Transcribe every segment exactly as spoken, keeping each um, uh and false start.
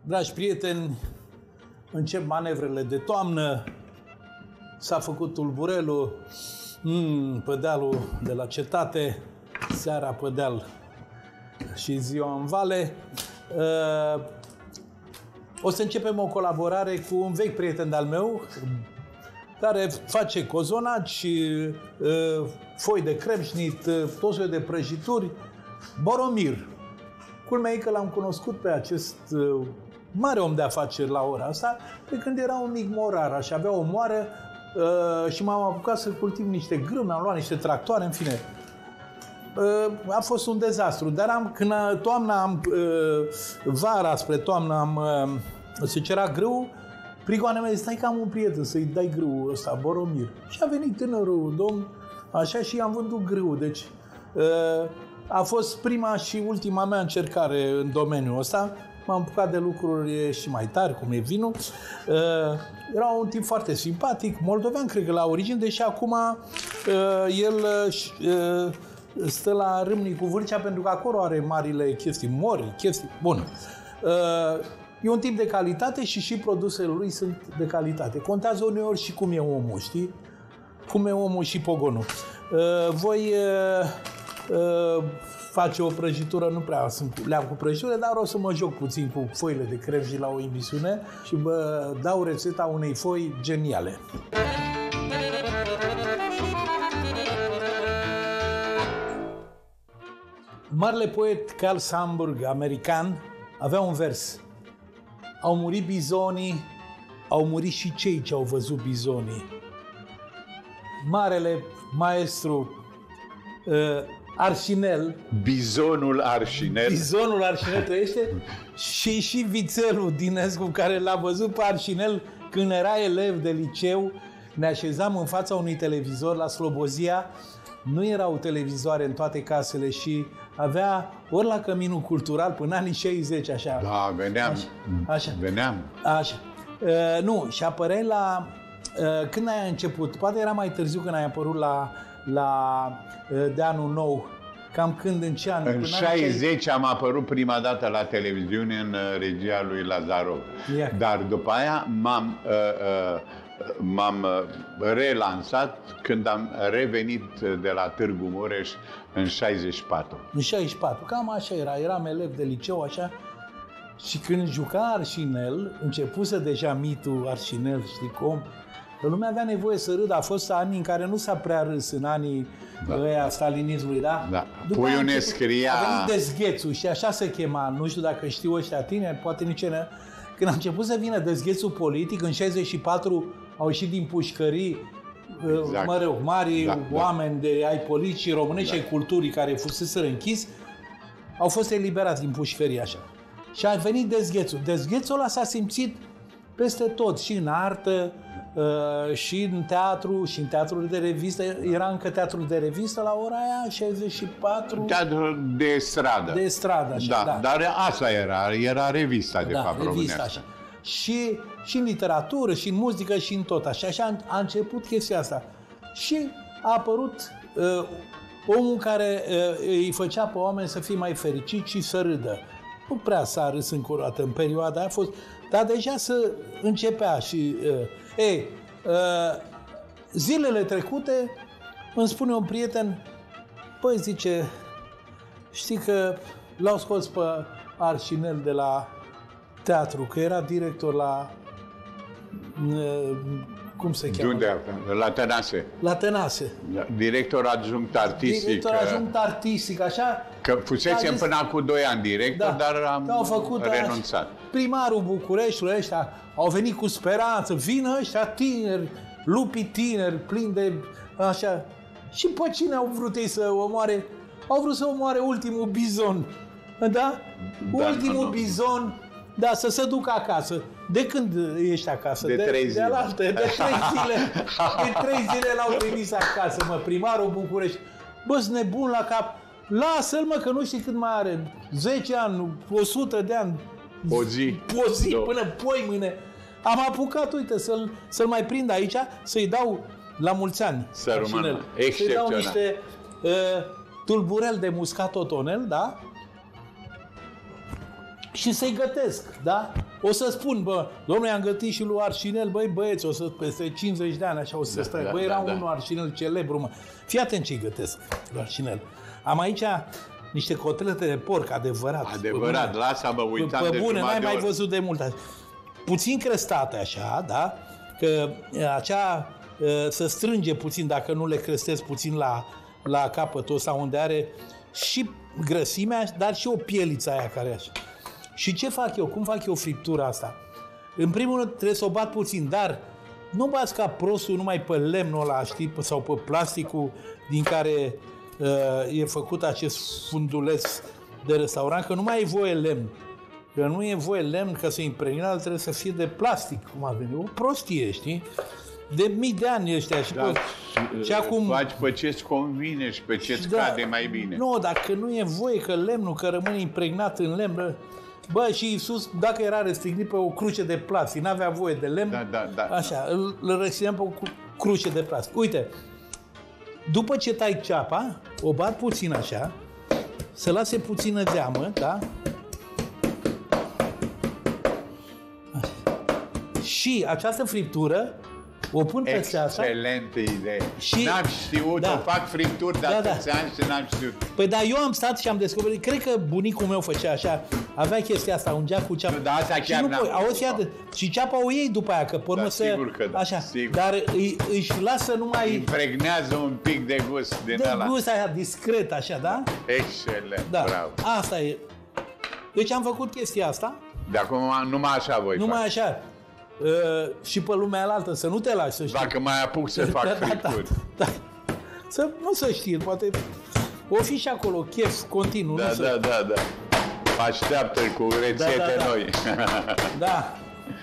Dragi prieteni, încep manevrele de toamnă, s-a făcut tulburelul, mm, pe dealul de la cetate, seara pe deal și ziua în vale. Uh, o să începem o colaborare cu un vechi prieten de-al meu, care face cozonaci, uh, foi de cremșnit, uh, tot soiul de prăjituri, Boromir. Culmea e că l-am cunoscut pe acest uh, mare om de afaceri la ora asta, pe când era un mic morar și avea o moară uh, și m-am apucat să cultiv niște grâme, am luat niște tractoare, în fine. Uh, a fost un dezastru, dar am, când toamna, am, uh, vara spre toamnă, am, uh, se cerea grâu, prigoana mea zice, stai că am un prieten să-i dai grâul ăsta, Boromir. Și a venit tânărul domn, așa, și i-am vândut grâul. Deci, uh, a fost prima și ultima mea încercare în domeniul ăsta. M-am apucat de lucruri și mai tari, cum e vinul. Uh, era un tip foarte simpatic, moldovean, cred că la origine, deși acum uh, el uh, stă la Râmnicu Vâlcea, pentru că acolo are marile chestii, mori, chestii, bun. Uh, e un tip de calitate și și produsele lui sunt de calitate. Contează uneori și cum e omul, știi? Cum e omul și pogonul. Uh, voi uh, uh, face o prăjitură, nu prea sunt leam cu prăjitură, dar o să mă joc puțin cu foile de cremși la o emisiune și vă dau rețeta unei foi geniale. Marele poet Carl Sandburg, american, avea un vers. Au murit bizonii, au murit și cei ce au văzut bizonii. Marele maestru uh, Arșinel. Bizonul Arșinel. Bizonul Arșinel trăiește și și vițelul Dinescu, care l-a văzut pe Arșinel când era elev de liceu. Ne așezam în fața unui televizor la Slobozia. Nu erau televizoare în toate casele și avea ori la Căminul Cultural până anii șaizeci, așa. Da, veneam. Așa. așa. Veneam. Așa. Uh, nu, și apăreai la... Uh, când ai început? Poate era mai târziu când ai apărut la... la de anul nou, cam când, în ce an? În șaizeci am apărut prima dată la televiziune în regia lui Lazarov. Yeah. Dar după aia m-am uh, uh, m-am relansat când am revenit de la Târgu Mureș în șaizeci și patru. În șaizeci și patru, cam așa era, eram elev de liceu, așa, și când juca Arșinel, începuse deja mitul Arșinel, știi cum? Lumea avea nevoie să râdă. A fost anii în care nu s-a prea râs, în anii da. ăia stalinismului, da? Da. Puiul ne scria... A venit Dezghețul și așa se chema, nu știu dacă știu ăștia tineri, poate nici ele. Când a început să vină Dezghețul politic, în șaizeci și patru au ieșit din pușcării, exact. mă rog, mari da, oameni da. de ai politicii românești și da. ai culturii care fuseseră închis, au fost eliberați din pușcării, așa. Și a venit Dezghețul. Dezghețul ăla s-a simțit peste tot, și în artă, Uh, și în teatru, și în teatrul de revistă. Era încă teatrul de revistă la ora aia, șaizeci și patru. Teatrul de stradă. De stradă, așa, da, da. Dar asta era, era revista, de da, fapt, revista, așa. Și, și în literatură, și în muzică, și în tot așa. Și a, a început chestia asta. Și a apărut uh, omul care uh, îi făcea pe oameni să fie mai fericiți și să râdă. Nu prea s-a râs încă o dată în perioada aia, a fost, dar deja să începea și... Uh, Ei, uh, zilele trecute îmi spune un prieten, păi, zice, știi că l-au scos pe Arșinel de la teatru, că era director la, uh, cum se cheamă? Unde? La Tănase. La Tănase. Director adjunct artistic. Director adjunct artistic, așa. Că fusesem zis, până acum doi ani director, da, dar am au făcut renunțat. Așa. Primarul Bucureștiului, ăștia au venit cu speranță, vină ăștia tineri, lupii tineri, plini de așa. Și pe cine au vrut ei să omoare? Au vrut să omoare ultimul bizon. Da? da ultimul nu, nu. bizon, da, să se ducă acasă. De când ești acasă? De, de trei zile. De, la alte, de trei zile. De trei zile l-au trimis acasă, mă, primarul București. Bă-s nebun la cap. Lasă-l, mă, că nu știi cât mai are. zece ani, o sută de ani. O zi. O zi, Do. până poi mâine. Am apucat, uite, să-l, să-l mai prind aici, să-i dau la mulți ani. Să rămână. Să-i dau niște uh, tulburel de muscat otonel, da? Și să-i gătesc, da? O să spun, bă, domnule, am gătit și lui Arșinel, băi, băieți, o să peste cincizeci de ani, așa o să Da, stai. da, Băi, da, era da. unul Arșinel celebru, mă. Fii atent ce-i gătesc, lui Arșinel. Am aici niște cotlete de porc, adevărat. Adevărat, lasă-mă, uitam Pe de bune, jumătate n-ai de mai oră. văzut de mult. Puțin crestate așa, da? Că acea să strânge puțin, dacă nu le crestezi puțin la, la capătul ăsta, unde are și grăsimea, dar și o pieliță aia care așa. Și ce fac eu? Cum fac eu friptura asta? În primul rând trebuie să o bat puțin, dar nu bați ca prostul numai pe lemnul ăla, știi, sau pe plasticul din care uh, e făcut acest funduleț de restaurant, că nu mai e voie lemn. Că nu e voie lemn, că să impregnat, trebuie să fie de plastic, cum a venit. O prostie, știi? De mii de ani ăștia. Și, Da, pe, și acum... faci pe ce-ți convine și pe ce-ți Da. cade mai bine. Nu, dacă nu e voie, că lemnul, că rămâne impregnat în lemn, bă, bă, și Iisus, dacă era restrictit pe o cruce de plastic, n-avea voie de lemn, Da, da, da. așa, îl, îl restricteam pe o cru- cruce de plastic. Uite, după ce tai ceapa, o bat puțin așa, să lase puțină zeamă, da? Așa. Și această friptură o pun peste asta. Excelentă idee. Și- N-am știut, da. o fac fripturi de Da, da. atâția ani și n-am știut. Păi da, eu am stat și am descoperit, cred că bunicul meu făcea așa, avea chestia asta, ungea cu ceapă. Nu, dar asta Și chiar nu n-am poți- auzi, făcut-o. iată, și ceapa o iei după aia, că pe urmă Da, să... sigur că da, Așa, sigur. dar îi, își lasă numai Impregnează un pic de gust din de ăla. gust aia, discret, așa, da? Excelent, Da, bravo. asta e. Deci am făcut chestia asta, De acum numai așa voi numai face. așa. Uh, și pe lumea alaltă, să nu te lași, să știi. Dacă mai apuc să fac Da, da, fripturi. da, da. Să nu să știi, poate o fi și acolo chef continuu. Da, nu să... da, da, da. Așteaptă cu rețete Da, da, da. noi. Da.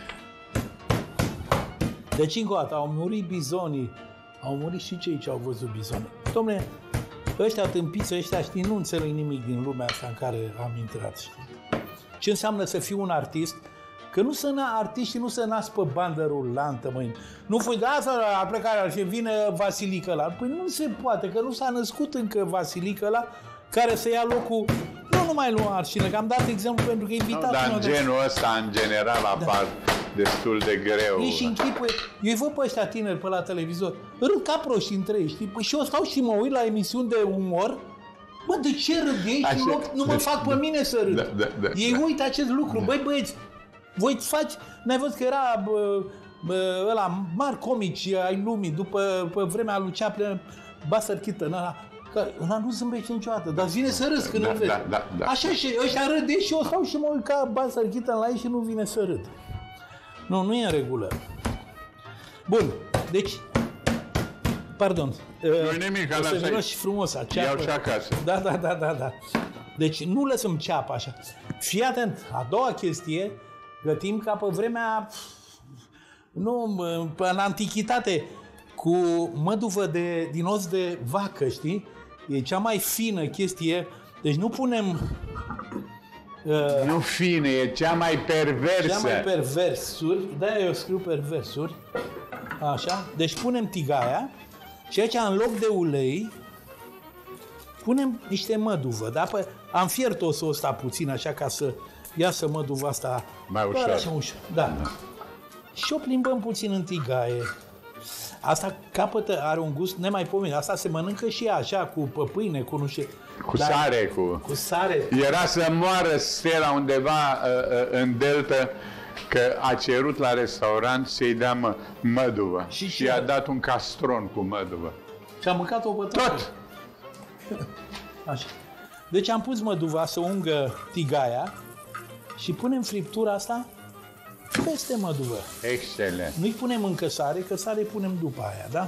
Deci, încă o dată, au murit bizonii. Au murit și cei ce au văzut bizoni. Dom'le, ăștia tâmpiți, ăștia, știi, nu înțeleg nimic din lumea asta în care am intrat, știi? Ce înseamnă să fii un artist? Că nu să na, artiștii nu se nasc pe bandă rulantă, măi. Nu fui de asta la plecare și vine Vasilică ăla. Păi nu se poate, că nu s-a născut încă Vasilică ăla care să ia locul, nu numai lui Arșinel, că am dat exemplu pentru că e Nu, invitat. dar în unul de- genul ăsta, în general, apar destul de greu. Ei și închipuie, eu îi văd pe ăștia tineri pe la televizor, râd ca proști între ei, știi? Păi și eu stau și mă uit la emisiuni de umor, bă, de ce râd ei și Așa. în loc nu mă fac pe mine să râd? Da, da, da, ei da. uită acest lucru, băi băieți, voi faci, n-ai văzut că era bă, bă, ăla, mari comici ai lumii, după pe vremea lui Chaplin, Buster Keaton, ăla, că ăla nu zâmbește niciodată, dar îți vine să râzi când Da, îl vezi. da, da, da. Așa și ăștia râd ei și eu stau și mă uit ca Buster Keaton la ei și nu vine să râd. Nu, nu e în regulă. Bun, deci, pardon. Nu-i nimic, o să lasă-i. vină și frumos aceapă. Iau și acasă. Da, da, da, da, da. Deci nu lăsăm ceapa așa. Fii atent, a doua chestie, gătim ca pe vremea, nu, pe- în antichitate, cu măduvă de, din os de vacă, știi? E cea mai fină chestie. Deci nu punem uh, Nu fine, e cea mai perversă. cea mai perversuri, de-aia eu scriu perversuri, așa, deci punem tigaia și aici în loc de ulei punem niște măduvă, da? Păi am fiert osul ăsta puțin așa ca să iasă măduva asta Mai doar ușor. așa ușor, da. Și o plimbăm puțin în tigaie. Asta capătă, are un gust nemaipomenit. Asta se mănâncă și așa, cu pe pâine, cu nu știu. Cu Dar- sare, cu... Cu sare. Era să moară Stella undeva uh, uh, în Delta că a cerut la restaurant să-i dea mă, măduvă. Și Și ce? i-a dat un castron cu măduvă. Și am mâncat-o pe toată. Tot! Așa. Deci am pus măduva să ungă tigaia și punem friptura asta peste măduvă. Excelent! Nu-i punem încă sare, că sare punem după aia, da?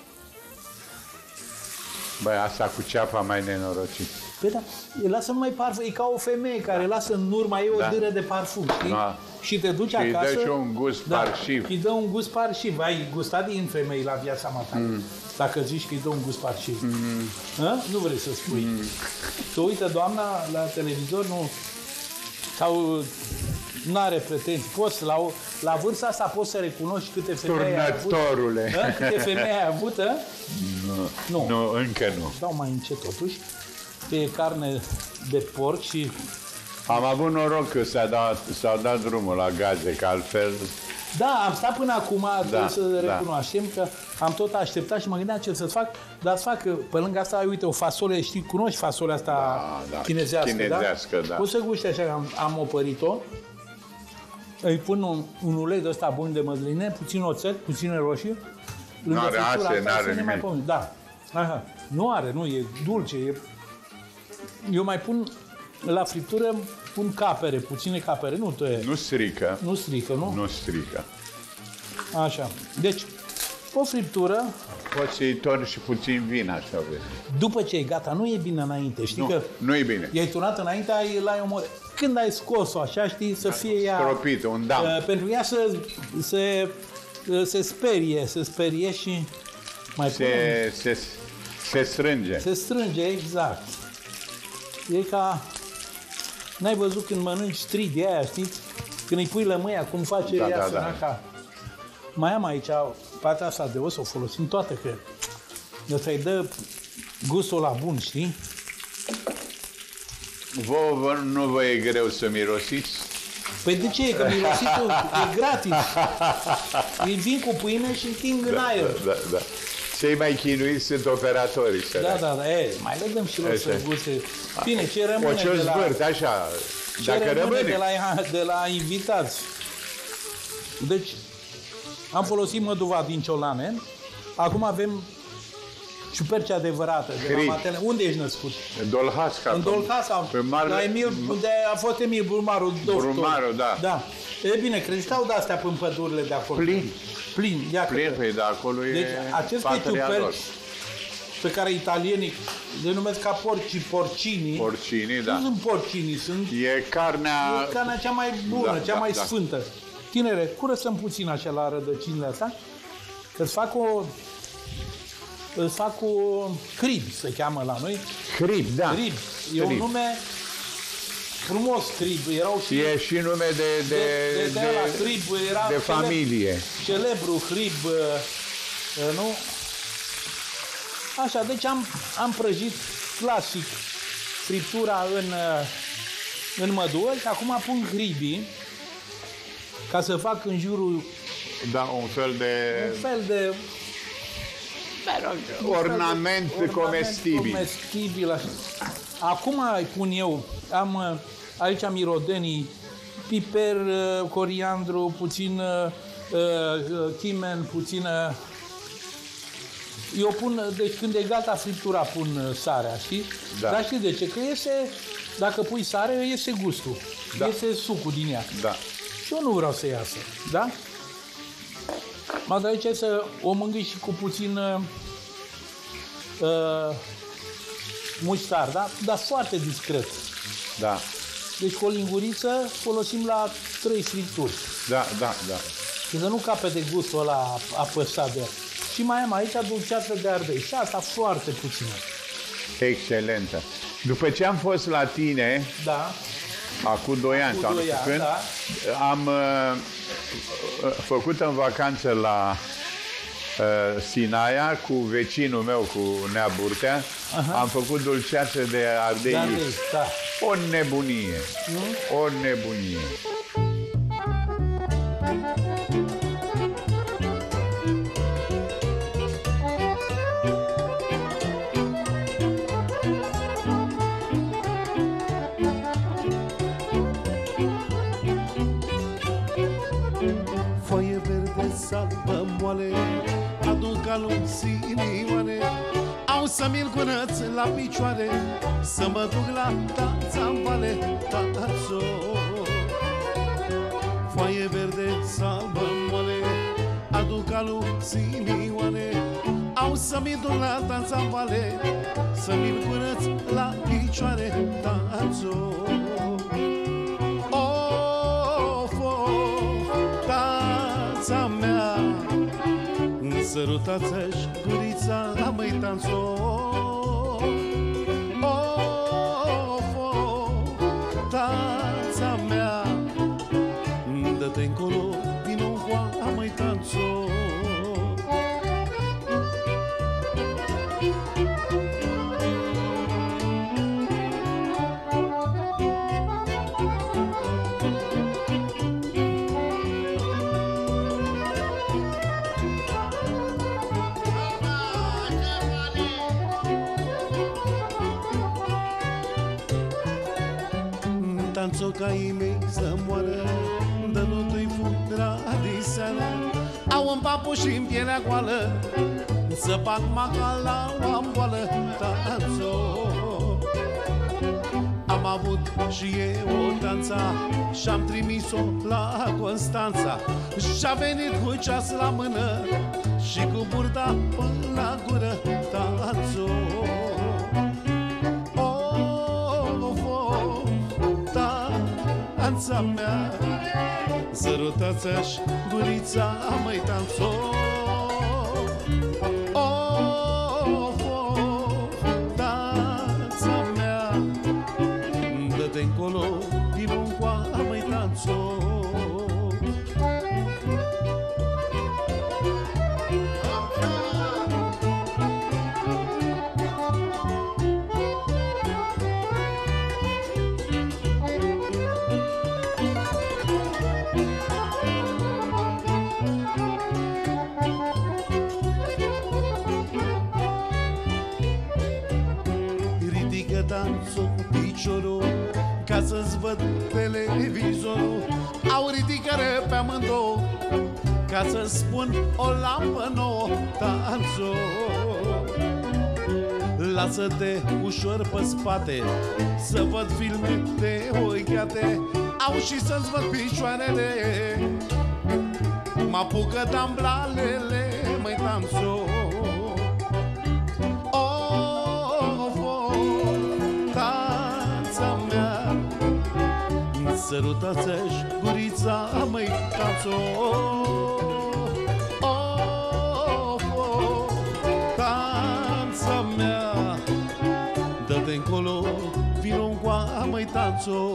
Băi, asta cu ceapa mai nenorocit. Păi da, e lasă numai parfum, e ca o femeie care lasă în urma ei o Da. dâră de parfum, știi? Da. Și te duci Și îi dă acasă... și un gust parșiv. Îi dă un gust parșiv. Ai gustat din femei la viața mea ta. Mm. Dacă zici că îi dă un gust parșiv. Mm. Nu vrei să spui. Mm. Să uită doamna la televizor, nu... Sau nu are pretenții. Poți, la, o- la vârsta asta poți să recunoști câte femei ai avut. Turnătorule! Da? Câte femei ai avut, a? Nu. Nu, încă nu. Dau mai încet totuși. Că e carne de porc și Am avut noroc că s-a dat, s-a dat drumul la gaze, că altfel... Da, am stat până acum, Da, trebuie să da. recunoaștem că am tot așteptat și mă gândeam ce să fac, dar să fac, pe lângă asta, uite, o fasole, știi, cunoști fasolea asta Da, da, chinezească, chinezească, da? O să guște așa, că am, am opărit-o, îi pun un, un ulei de ăsta bun de măsline, puțin oțet, puțin roșii, lângă N-are friptura ase, asta, n-are să ne mai nimic. pomeni. Da, aha. Nu are, nu, e dulce, e... Eu mai pun la friptură, pun capere, puține capere, nu tăie. Nu strică. Nu strică, nu? Nu strică. Așa. Deci, o friptură, Poți să-i torni și puțin vin, așa vezi. după ce e gata, nu e bine înainte. Știi Nu, că nu e bine. i-ai turnat înainte, ai, l-ai omorât. Când ai scos-o așa, știi, să fie ea... Stropit, un dam. Uh, pentru ea să se, se sperie, se sperie și mai punem. Se, se, se strânge. Se strânge, exact. E ca... N-ai văzut când mănânci strig de aia, știi? Când îi pui lămâia, cum face Da, ea da, săraca. Mai am aici partea asta de os, o folosim toate, că ăsta îi dă gustul la bun, știi? Vouă vă- nu vă e greu să mirosiți? Păi de ce? Că mirositul e gratis. Îi vin cu pâine și înting în aer. Da, da. Cei mai chinuiți sunt operatorii. Da, săraci. da, da, e, mai le dăm și lor să Așa. guste. Bine, ce O rămâne ce de la, zvârt, așa. ce Dacă rămâne rămâne. de la, de la invitați? Deci, am folosit măduva din Ciolane. Acum avem ciuperci adevărată de la Hribi. Matele. Unde ești născut? Dolhasca. În Dolhasa, Pe mare... la Emil, unde a fost Emil Bulmaru, doctor. Bulmaru, da. Da. E bine, creșteau de-astea prin pădurile de acolo. Plin. Plin, ia Plin, că- păi de acolo Deci, e aceste patria lor. ciuperci pe care italienii le numesc ca porci, porcini, Porcini, nu da. sunt porcini, sunt E carnea... e carnea cea mai bună, Da, cea da, mai da. sfântă. Tinere, curățăm puțin așa la rădăcinile astea. Îți fac o... Îți fac o crib, se cheamă la noi. Crib, da. Crib. E un Crib. nume frumos, crib. Erau și... E și nume de, de, de, de, de, la crib, era de celeb- familie. Celebru crib, uh, uh, nu? Așa, deci am, am prăjit clasic friptura în, uh, în mădură și acum pun hribii ca să fac în jurul Da, un fel de un fel de ornament, ornament comestibil. comestibil așa. Acum îi pun eu, am uh, aici mirodenii, piper, uh, coriandru, puțin uh, uh, chimen, puțin... Uh, eu pun, deci când e gata friptura, pun uh, sarea, știi? Da. Dar știi de ce? Că iese, dacă pui sare, iese gustul, Da. iese sucul din ea. Da. Și eu nu vreau să iasă, da? Mă dă aici să o mângâi și cu puțin uh, uh, muștar, da? Dar foarte discret. Da. Deci cu o linguriță folosim la trei fripturi. Da, da, da. Și să nu capete gustul ăla apăsat de ea. Și mai am aici dulceață de ardei. Și asta foarte puțină. Excelentă. După ce am fost la tine, Da? acum doi ani, Cu sau nu doi știu ani, când, da. am uh, uh, făcut în vacanță la uh, Sinaia cu vecinul meu, cu Nea Burtea. Aha. Am făcut dulceață de ardei. De iuți. ardei, da. O nebunie. O nebunie. Foaie verde, salbă, moale, adun calunți inimioane. Au să mi-l curăț la picioare, să mă duc la danța în vale, tatațo. Foaie verde, salbă, moale, adun calunți inimioane. Au să mi duc la danța în vale, să mi-l curăț la picioare, tatațo. Tața mea, însărutați-și gurița, măi tanțo. Of, of, tața mea, dă-te încolo, vino încoa, măi tanțo. tanțo ca ei mei să moară, dă nu-i fundra de seară. Au în papu și în pielea goală, să bag maca la o amboală, tanțo. Am avut și eu o tanța și-am trimis-o la Constanța, și-a venit cu ceas la mână și cu burta până la gură, tanțo. Of, of, tanța mea, sărutați-aș gurița, măi, tanțo. Of, of, tanța mea, dă-te încolo, din uncoa, măi, tanțo. Tanțo piciorul ca să-ți văd televizorul. Au ridică pe amândouă ca să spun o lampă nouă, tanțo. Lasă-te ușor pe spate să văd filme de oicheate. Au și să-ți văd picioarele, m-apucă damblalele, măi, tanțo. Sărutați-aș gurița, măi, tanțo. Of, of, tanța mea, dă-te încolo, vino încoa, măi, tanțo.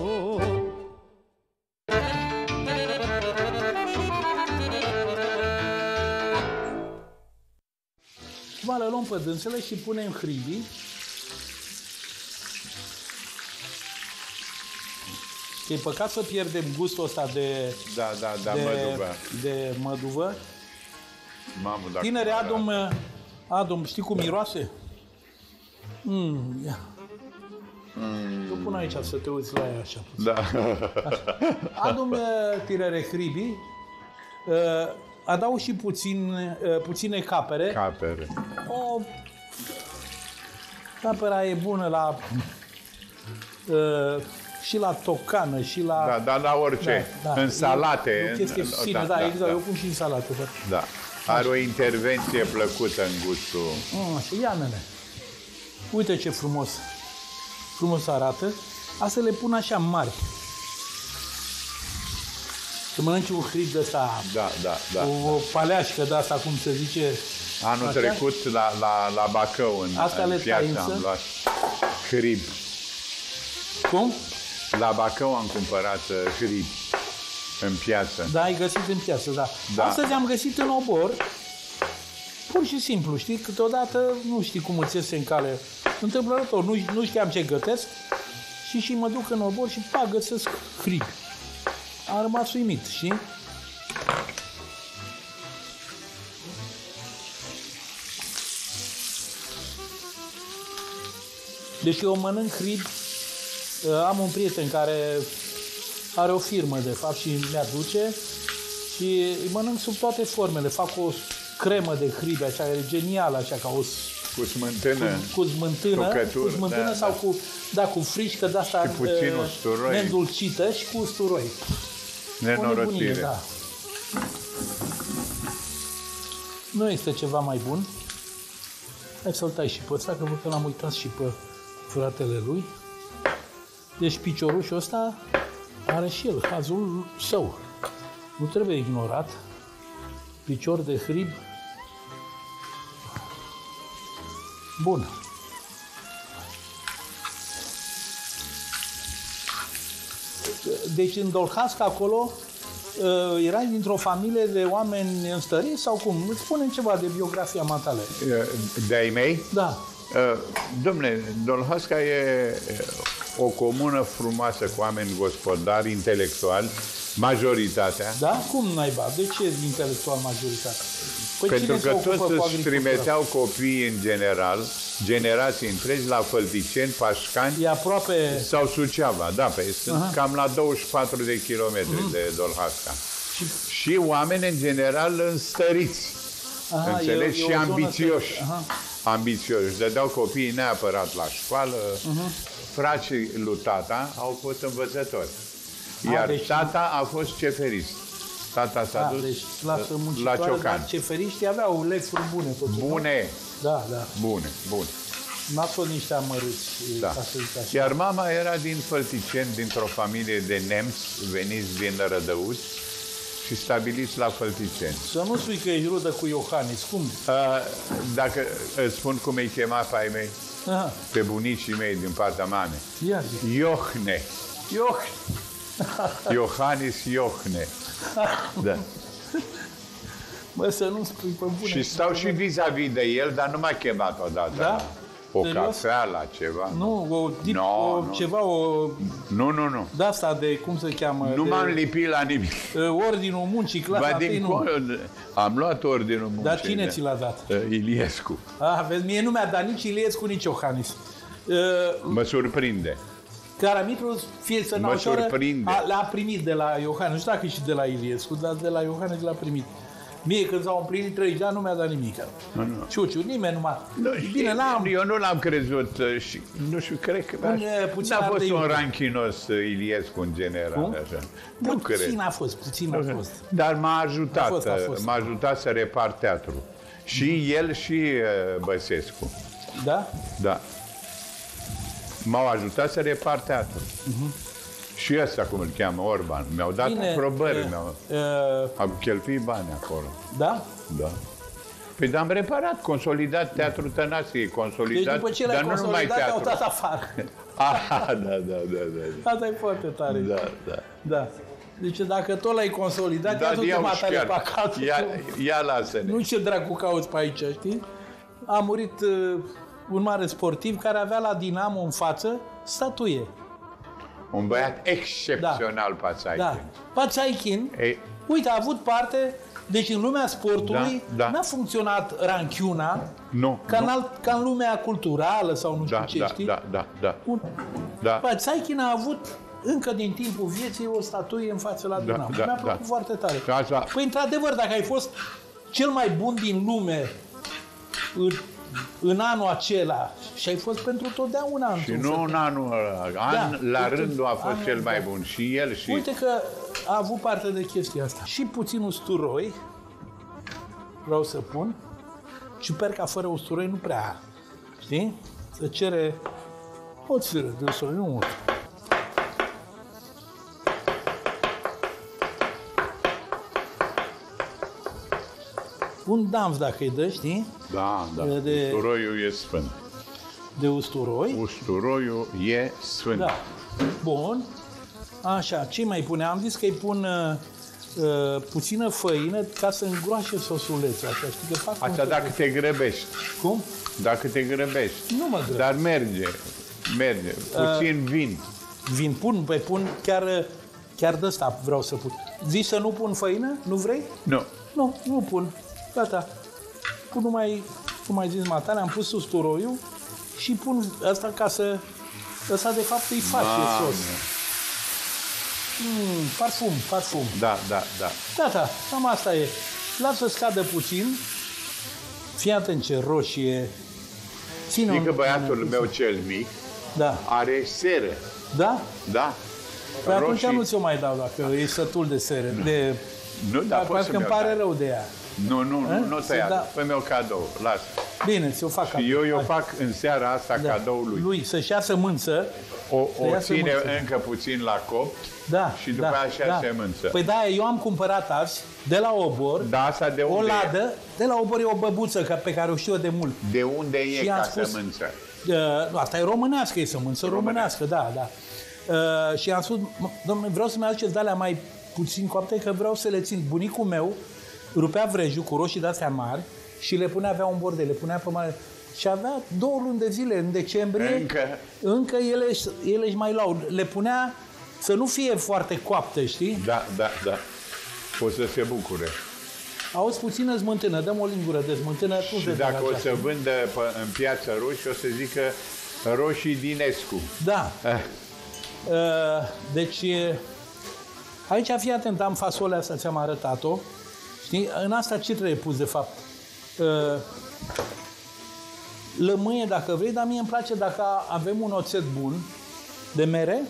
Acum le luăm pe dânsele și punem hribii. E păcat să pierdem gustul ăsta de, da, da, da, de, măduvă. de măduvă. Mamă, dacă Tinere, Adum, Adum, știi cum miroase? Mm, ia. Mm. Eu pun aici să te uiți la ea așa puțin. Da. Așa. Adum, tinere, hribii, adaug și puțin, puține capere. Capere. O, capera e bună la... Uh, și la tocană, și la... Da, dar la orice. Da, da. În salate. E o chestie fină, da, da, da, exact. Da. Eu pun și în salate. Da. Are o intervenție plăcută în gustul... Așa, ia, nene. Uite ce frumos. Frumos arată. Astea le pun așa mari. Să mănânci un hrib de ăsta... Da, da, da. O, o paleașcă de asta, cum se zice... Anul așa? trecut la, la, la Bacău, în, Astea în le piață, am luat hrib. Cum? La Bacău am cumpărat hribi în piață. Da, ai găsit în piață, da. da. Astăzi am găsit în obor, pur și simplu, știi? Câteodată nu știi cum îți iese în cale. Întâmplător, nu, nu știam ce gătesc și și mă duc în obor și pa, găsesc hribi. Am rămas uimit, știi? Deci eu mănânc hribi. Am un prieten care are o firmă, de fapt, și mi-aduce și îi mănânc sub toate formele. Fac o cremă de hribi, așa, genială, așa, ca o... Cu smântână. Cu, cu smântână, cu smântână da, sau da. cu, da, cu frișcă de-asta neîndulcită și cu usturoi. Nenorocire. Da. Nu este ceva mai bun. Hai să-l tai și pe ăsta, că văd că l-am uitat și pe fratele lui. Deci piciorușul ăsta are și el hazul său. Nu trebuie ignorat. Picior de hrib. Bun. Deci în Dolhasca acolo erai dintr-o familie de oameni înstăriți sau cum? Îți spune ceva de biografia matale. De-ai mei? Da. Dom'le, Dolhasca e o comună frumoasă cu oameni gospodari, intelectuali, majoritatea. Da? Cum naiba? De ce intelectual majoritatea? Păi pentru că toți își trimiteau copiii în general, generații întregi, la Fălticeni, Pașcani e aproape... sau Suceava. Da, pe sunt Aha. cam la douăzeci și patru de kilometri uh-huh. de Dolhasca. Și... și oameni în general înstăriți. Aha, înțelegi? E, și e ambițioși. Ambițioși. Își dădeau copiii neapărat la școală. Uh-huh. Fracii lui tata au fost învățători. Iar a, deci... tata a fost ceferist. Tata s-a a, dus deci, la Ciocan. Ceferiștii aveau lecturi bune. Tot bune. Da, da. Bune, bune. N-a fost niște amărâți. Da. Ca să zic așa. Iar mama era din Fălticeni, dintr-o familie de nemți veniți din Rădăuți și stabiliți la Fălticeni. Să nu spui că ești rudă cu Iohannis, cum? A, dacă îți spun cum îi chema pe ai mei, Aha. pe bunicii mei din partea mamei. Ia zi. Iohne. Iohne. Iohannis Iohne. Da. Bă, să nu spui pe bune. Și stau și vis-a-vis de el, dar nu m-a chemat odată. Da? O cafea la ceva. Nu, o, dip, no, o nu. ceva, o... Nu, nu, nu. De asta de, cum se cheamă? Nu de, m-am lipit la nimic. Ordinul muncii, clasa din nu. Am luat ordinul muncii. Dar cine ți l-a dat? Iliescu. Ah, vezi, mie nu mi-a dat nici Iliescu, nici Iohannis. Uh, mă surprinde. Caramitru, fie să mă surprinde. A, l-a primit de la Iohannis. Nu știu dacă e și de la Iliescu, dar de la Iohannis l-a primit. Mie, când s-au împlinit treizeci de ani, nu mi-a dat nimic. Nu, nu. Ciuciu, nimeni nu m-a... Nu, bine, n-am... Eu nu l-am crezut și, nu știu, cred că... N-a fost un ranchinos Iliescu, în general. Cum? Așa. Nu, puțin a fost, puțin a fost. Dar m-a ajutat, a fost, a fost. m-a ajutat să repar teatru. Și el și Băsescu. Da? Da. M-au ajutat să repar teatru. Uh-huh. Și ăsta, cum îl cheamă, Orban. Mi-au dat Bine, aprobări. uh, mi-au... uh, Am cheltuit bani acolo. Da? Da. Păi dar am reparat, consolidat Teatrul Tănasiei, consolidat, deci după ce l-ai dar nu numai teatru. au dat afară. Ah, da, da, da, da. Asta e foarte tare. Da, da. Da. Deci dacă tot l-ai consolidat, da, ia tu-te matale pe acasă. Ia, ia lasă-ne. Nu ce dracu cauți pe aici, știi? A murit uh, un mare sportiv care avea la Dinamo în față statuie. Un băiat excepțional, da. Pațaichin. Da. Pațaichin, Ei. uite, a avut parte, deci în lumea sportului da, da. n-a funcționat ranchiuna nu, ca, nu. În alt, ca în lumea culturală sau nu știu da, ce, da, știi? Da, da, da. Un... da. Pațaichin a avut încă din timpul vieții o statuie în față la Dinamo. Da, da, Mi-a plăcut da. foarte tare. Asta... Păi, într-adevăr, dacă ai fost cel mai bun din lume în, în anul acela și ai fost pentru totdeauna. Și nu în anul ăla, an da, la rândul a fost cel mai bun. Și el și... Uite că a avut parte de chestia asta. Și puțin usturoi, vreau să pun, ciuperca fără usturoi nu prea, știi? Se cere o țiră de usturoi, nu mult. Un damf dacă îi dă, știi? Da, da. De... Usturoiul e sfânt. De usturoi? Usturoiul e sfânt. Da. Bun. Așa, ce mai pune? Am zis că îi pun uh, puțină făină ca să îngroașe sosulețul. Așa, știi că fac asta dacă te grăbești. Cum? Dacă te grăbești. Nu mă grăbesc. Dar merge. Merge. Puțin uh, vin. Vin pun? Păi pun chiar, chiar de ăsta vreau să pun. Zici să nu pun făină? Nu vrei? Nu. Nu, nu pun. Gata. Pun numai, cum ai zis, matale, am pus usturoiul și pun asta ca să... Asta, de fapt, îi face sos. Mm, parfum, parfum. Da, da, da. Gata, cam asta e. Lasă să scadă puțin. Fii atent ce roșie. Ține Știi că băiatul meu cel mic da. are seră. Da? Da. Păi atunci nu ți-o mai dau dacă e sătul de sere. Nu, de... nu dar poți să-mi pare dai. rău de ea. Nu, nu, nu, nu tăia. Da. Fă-mi o cadou, lasă. Bine, ți-o fac. Și eu o fac în seara asta da. cadou lui. Lui, să-și ia sămânță. O, o ține încă puțin la copt da, și după da, aia și-a da. sămânță. Păi da, eu am cumpărat azi, de la Obor, da, asta de unde o ladă, e? de la Obor e o băbuță pe care o știu eu de mult. De unde e și ca spus, sămânță? Uh, asta e românească, e sămânță românească, da, da. Uh, și am spus, domnule, vreau să-mi aduceți de-alea mai puțin coapte, că vreau să le țin. Bunicul meu rupea vrejul cu roșii de-astea mari și le punea, avea un bordel, le punea pe mare. și avea două luni de zile în decembrie. Încă? Încă ele, ele își mai lau. Le punea să nu fie foarte coapte, știi? Da, da, da. O să se bucure. Auzi puțină smântână, dăm o lingură de smântână. Și dacă o să vândă în piața roșii, o să zică roșii Dinescu. Da. Deci, aici fii atent, am fasolea asta, ți-am arătat-o. Știi? În asta ce trebuie pus, de fapt? Lămâie, dacă vrei, dar mie îmi place dacă avem un oțet bun de mere.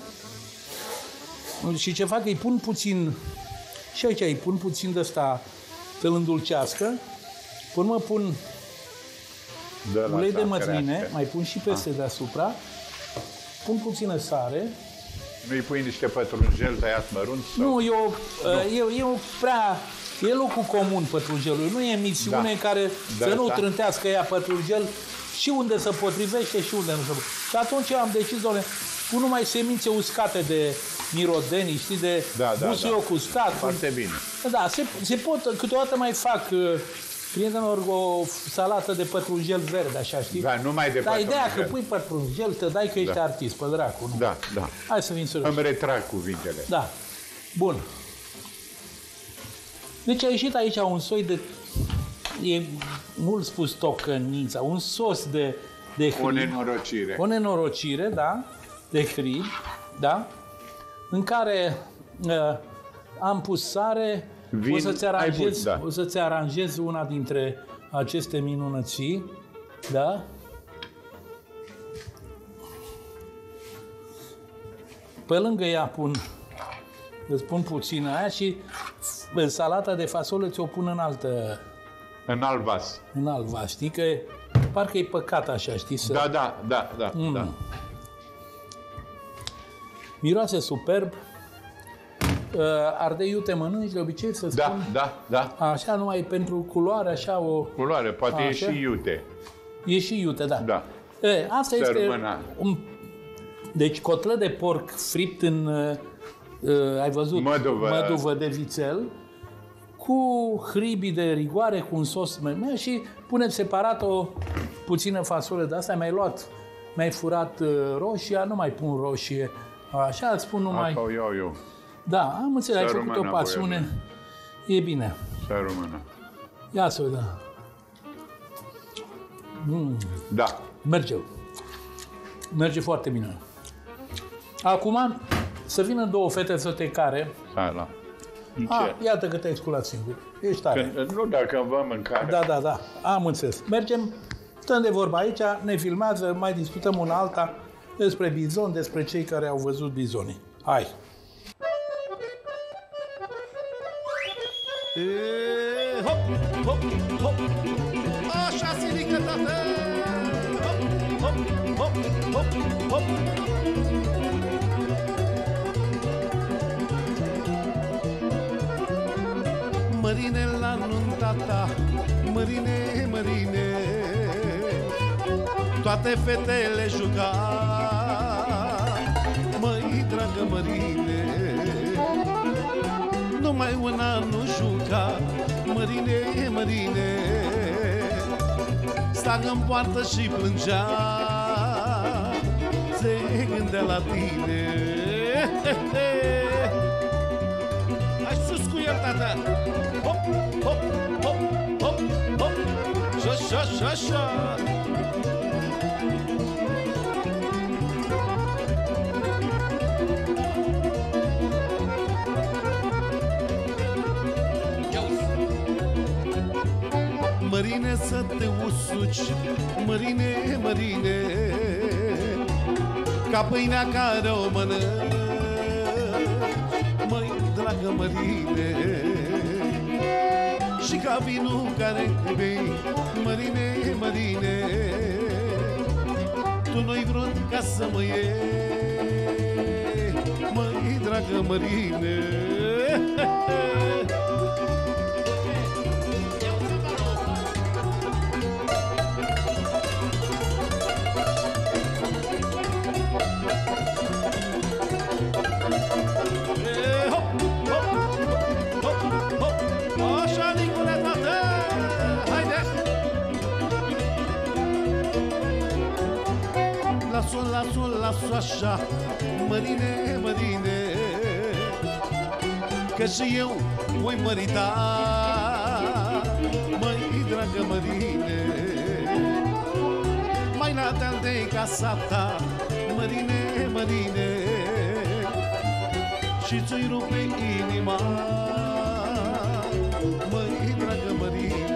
Și ce fac, îi pun puțin, și aici îi pun puțin de ăsta să-l îndulcească. Până mă pun de ulei de măsline, crească. Mai pun și peste ah. deasupra. Pun puțină sare. Nu-i pui niște pătrunjel tăiat mărunt? Sau? Nu, eu, nu. E, e o prea... E locul comun pătrunjelului. Nu e emisiune da. care da, să nu da. trântească ea pătrunjel și unde se potrivește și unde nu se potrivește. Și atunci am decis, doamne, pun numai semințe uscate de mirodenii, știi, de da, da, busuioc da. uscat. Foarte bine. Da, se, se pot, câteodată mai fac prietenilor o salată de pătrunjel verde, așa, știi? Da, numai de Dar pătrunjel. Dar ideea că pui pătrunjel, te dai că ești da. artist, pe dracu, nu? Da, da. Hai să vin serios. Îmi retrag cuvintele. Da. Bun. Deci a ieșit aici un soi de, e mult spus tocănița, un sos de, de hrib. O nenorocire. O nenorocire, da, de hrib, da, în care uh, am pus sare. Vin, o să-ți aranjez, pus, da. o să-ți aranjez una dintre aceste minunății, da? Pe lângă ea pun, îți pun puțină aia și salata de fasole ți-o pun în altă... În alt vas. În alt vas, știi? Că parcă e păcat așa, știi? Să... Da, da, da, da, mm. da. Miroase superb. Uh, ardei iute mănânci, de obicei să da, spun... Da, da, da. Așa, numai pentru culoare, așa o... Culoare, poate așa. E și iute. E și iute, da. Da. E, asta Sărmâna. Este un... Deci cotlă de porc fript în... Uh, ai văzut? Măduvă. Măduvă de vițel, cu hribii de rigoare, cu un sos memea și punem separat o puțină fasole de asta. Mi-ai luat, mi-ai furat uh, roșia, nu mai pun roșie. Așa, îți pun numai... Asta eu, eu. Da, am înțeles, ai făcut o pasiune. E bine. Să rămână. Ia să vedem. Mm. Da. Merge. Merge foarte bine. Acum, să vină două fete să te care. Hai la. A, iată că te-ai sculat singur. Ești tare. Când, nu dacă vă mâncare. Da, da, da. Am înțeles. Mergem, stăm de vorba aici, ne filmează, mai discutăm una alta despre bizon, despre cei care au văzut bizonii. Hai! E, hop, hop, hop. Așa se ridică, tată. Hop, hop, hop, hop, hop. Mărine la nunta ta, mărine, mărine, toate fetele juca, măi, dragă mărine. Numai una nu juca, mărine, mărine, sta în poartă și plângea, se gândea la tine. Hai sus cu el, tata! Hop, hop, hop, hop, hop, și așa, și așa. Mărine, să te usuci, mărine, mărine, ca pâinea care o mănânci, măi, dragă mărine, și ca vinul care bei, mărine, mărine, tu nu-i vrut ca să mă iei, măi, dragă mărine. lasă așa, mărine, mărine, că și eu voi mărita, măi, dragă mărine, mai la deal de casa ta, mărine, mărine, și ți-i rupe inima, măi, dragă mărine.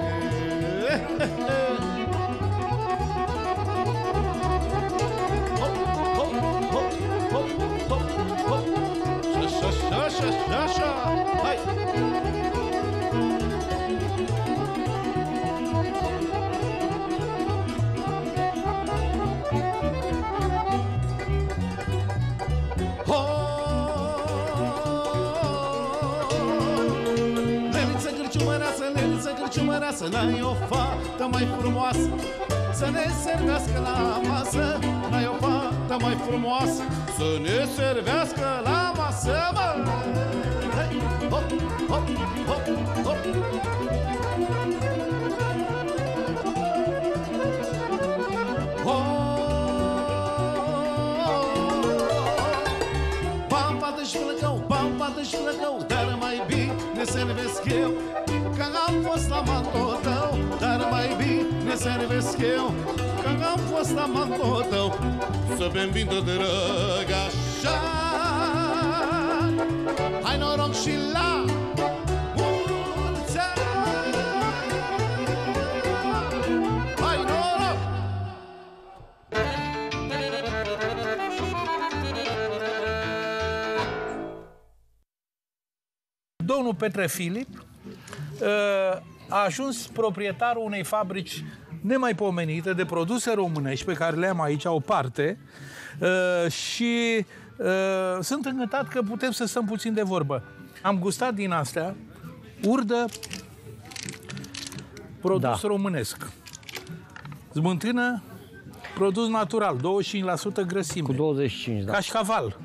Hop, hop, hop, hop, hop, hop. Așa, așa, așa, așa, hai! Să n-ai o fată mai frumoasă să ne servească la masă, n-ai o fată mai frumoasă să ne servească la masă, mă! Hai, hop, hop, hop, hop! Bam-bată-și flăcău, bam-bată-și flăcău, dar mai bine servesc eu, că am fost la mantul tău, dar mai bine servesc eu, că am fost la mantul tău. Să bem vin de drăg așa, hai noroc și la mulți ani, hai noroc! Domnul Petre Filip a ajuns proprietarul unei fabrici nemaipomenite de produse românești, pe care le am aici o parte, și sunt încântat că putem să stăm puțin de vorbă. Am gustat din astea urdă, produs da. românesc. Smântână, produs natural, douăzeci și cinci la sută grăsime. Cu douăzeci și cinci, da. Cașcaval.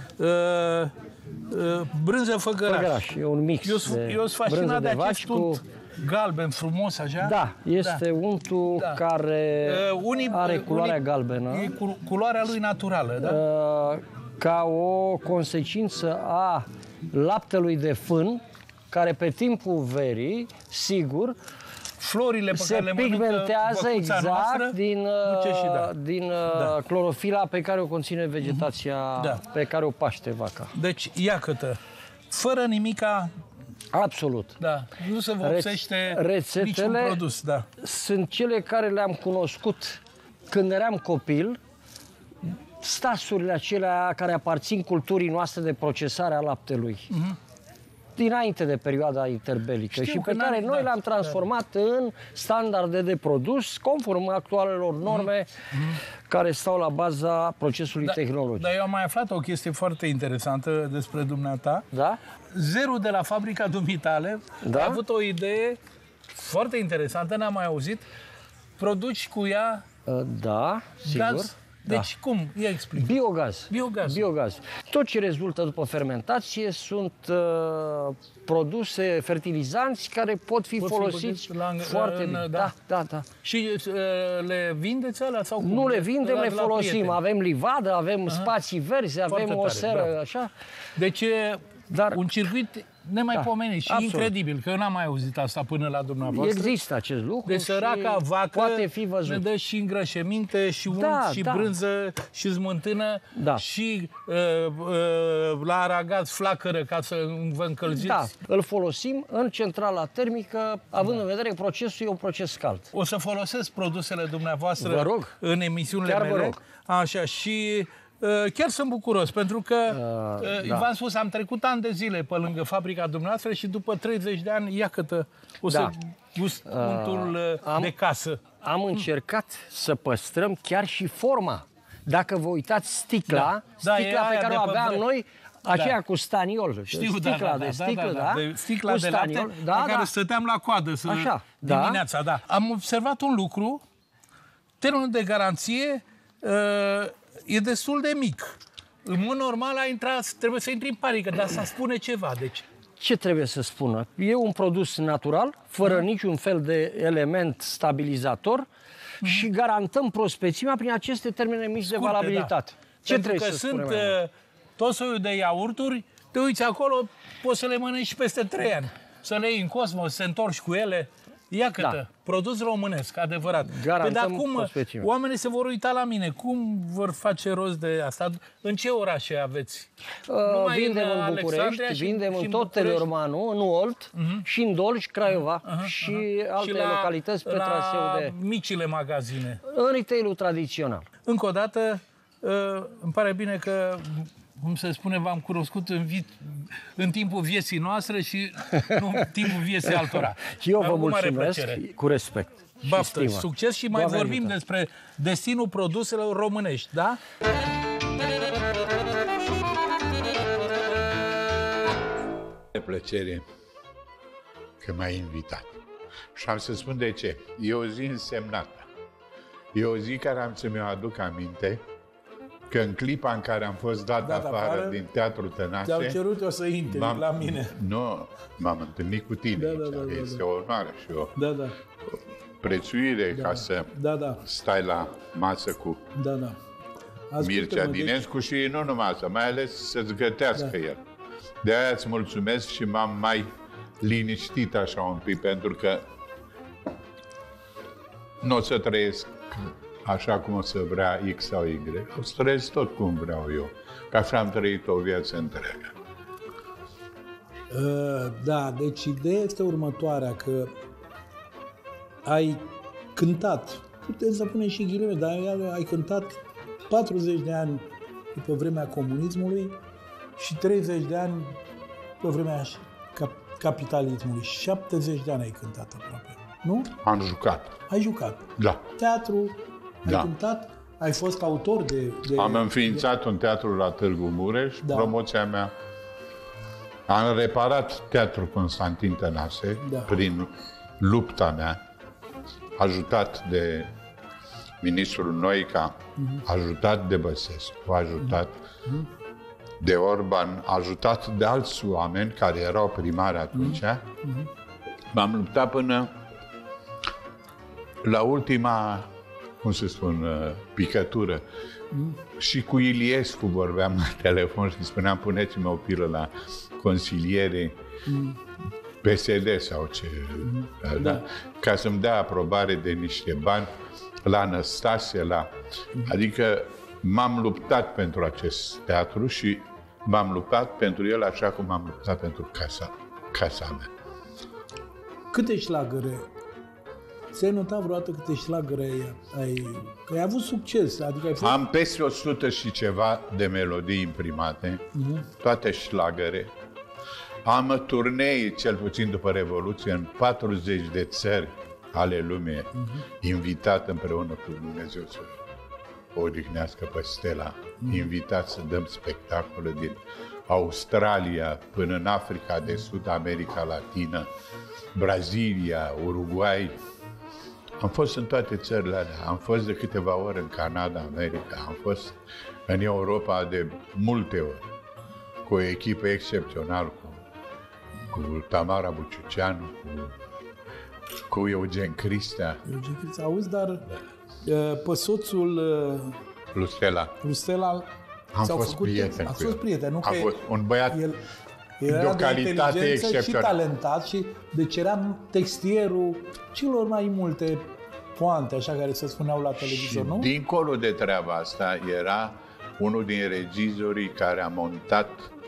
Brânză făgăraș. Făgăraș, e un mix. Eu sunt fascinat de, de acest unt galben frumos, așa. Da, este da. untul da. care uh, unii, are culoarea unii, galbenă. E cu, culoarea lui naturală, da? Uh, ca o consecință a laptelui de fân, care pe timpul verii, sigur, florile pe se care le pigmentează exact noastră, din, da. din da. clorofila pe care o conține vegetația da. pe care o paște vaca. Deci, iată, fără nimica. Absolut. Da. Nu se vopsește Rețetele niciun produs. Da. sunt cele care le-am cunoscut când eram copil, stasurile acelea care aparțin culturii noastre de procesare a laptelui. Uh-huh. Dinainte de perioada interbelică. Știu și pe care noi da, le-am transformat da. în standarde de produs conform actualelor norme mm-hmm. care stau la baza procesului da, tehnologic. Dar eu am mai aflat o chestie foarte interesantă despre dumneata. Da? Zerul de la fabrica dumitale da? a avut o idee foarte interesantă, n-am mai auzit. Produci cu ea da, sigur. Gaz. Deci da. cum? Ia explic. Biogaz. Biogaz. Biogaz. Tot ce rezultă după fermentație sunt uh, produse fertilizanți care pot fi pot folosiți fi la, foarte în, bine. Da. Da, da, da. Și uh, le vindeți alea sau cum? Nu le vindem, le folosim. Prieteni. Avem livadă, avem uh-huh. spații verzi, foarte avem o seră, tare, așa. Deci Dar, un circuit nemaipomenit da, și absolut. incredibil, că eu n-am mai auzit asta până la dumneavoastră. Există acest lucru. De săraca vacă poate fi văzut. Ne dă și îngrășăminte, și unt, da, și da. brânză, și smântână, da. și uh, uh, la aragaz flacără ca să vă încălziți. Da, îl folosim în centrala termică, având da. în vedere că procesul e un proces cald. O să folosesc produsele dumneavoastră vă rog. în emisiunile Chiar mele. Vă rog. Așa, și chiar sunt bucuros, pentru că, uh, da. v-am spus, am trecut ani de zile pe lângă fabrica dumneavoastră și după treizeci de ani, iată, o să da. gust untul uh, am, de casă. Am încercat să păstrăm chiar și forma. Dacă vă uitați sticla, da. sticla da, pe care o aveam pe... noi, aceea da. cu staniol. Știu, sticla da, da, de sticlă, da? da, da. De sticla de lapte, da, da, la care da. stăteam la coadă să, Așa, dimineața. Da. Da. Am observat un lucru, termenul de garanție uh, e destul de mic. În mod normal a intrat, trebuie să intri în panică, dar să spune ceva. Deci. Ce trebuie să spună? E un produs natural, fără mm. niciun fel de element stabilizator mm. și garantăm prospețimea prin aceste termene mici Scurte, de valabilitate. Ce Pentru trebuie că să sunt spunem mai mult? uh, tot soiul de iaurturi, te uiți acolo, poți să le mănânci și peste trei ani. Să le iei în cosmos, să întorci cu ele. Iată, Da. produs românesc, adevărat. Garantăm Păi, dar cum prospețime. oamenii se vor uita la mine? Cum vor face rost de asta? În ce orașe aveți? Uh, vindem în în București, Alexandria și- vindem și în în tot București? Teleormanul, în Olt, uh-huh. și în Dolj, Craiova uh-huh, și uh-huh. alte și la, localități pe la traseu de... micile magazine. În retail-ul tradițional. Încă o dată, uh, îmi pare bine că, cum se spune, v-am cunoscut în, vi- în timpul vieții noastre și nu în timpul vieții altora. Eu Mi-a vă făcut mare mulțumesc plăcere. cu respect. Baftă, și stimă. succes și mai Doamne vorbim ajută. despre destinul produselor românești, da? De plăcere că m-ai invitat. Și am să spun de ce. E o zi însemnată. E o zi care am să mi-o aduc aminte că în clipa în care am fost dat Dat afară, afară, din Teatrul Tănase... Ți-au cerut eu să intri m-am- la mine. Nu, m-am întâlnit cu tine Da, aici. da, da, da, Este da. o onoare și o Da, da, prețuire ca să da, da, stai la masă cu da, da. Mircea Ascultă-mă, Dinescu și nu numai asta, mai ales să-ți gătească Da. el. De-aia îți mulțumesc și m-am mai liniștit așa un pic, pentru că nu o să trăiesc așa cum o să vrea X sau Y. O să trăiesc tot cum vreau eu, că așa am trăit o viață întreagă. Uh, da, deci ideea este următoarea, că ai cântat, putem să punem și ghilimele, dar ai cântat patruzeci de ani după vremea comunismului și treizeci de ani după vremea cap- capitalismului. șaptezeci de ani ai cântat aproape, nu? Am jucat, Ai jucat. da. Teatru, ai Da. cântat, ai fost autor de... de Am înființat un teatru la Târgu Mureș, Da. promoția mea. Am reparat Teatrul Constantin Tănase Da. prin lupta mea, ajutat de ministrul Noica, ajutat de Băsescu, ajutat de Orban, ajutat de alți oameni care erau primari atunci. M-am luptat până la ultima, cum se spun, uh, picătură. Și cu Iliescu vorbeam la telefon și spuneam, puneți-mă o pilă la consiliere P S D sau ce, da, da. ca să-mi dea aprobare de niște bani la Năstase, la... Adică m-am luptat pentru acest teatru și m-am luptat pentru el așa cum m-am luptat pentru casa, casa mea. Câte șlagăre? Ți-ai notat vreodată câte șlagăre ai, ai... Că ai avut succes, adică ai fost... Am peste o sută și ceva de melodii imprimate, toate șlagăre. Am turnei, cel puțin după Revoluție, în patruzeci de țări ale lumii, invitat împreună cu Dumnezeu să o odihnească pe Stella, invitat să dăm spectacole din Australia până în Africa de Sud, America Latină, Brazilia, Uruguay. Am fost în toate țările alea, am fost de câteva ori în Canada, America, am fost în Europa de multe ori, cu o echipă excepțională, cu, cu Tamara Buciuceanu, cu, cu Eugen Cristea, Eugen Cristea, auzi, dar uh, pe soțul uh, lui Stella. lui Stella Am s-au fost făcut... prieten A cu fost el. prieten, nu? A că fost un băiat el, el de era o calitate inteligență și excepțională. talentat și deci era textierul celor mai multe poante, așa care se spuneau la televizor, Și nu? dincolo de treaba asta, era unul din regizorii care a montat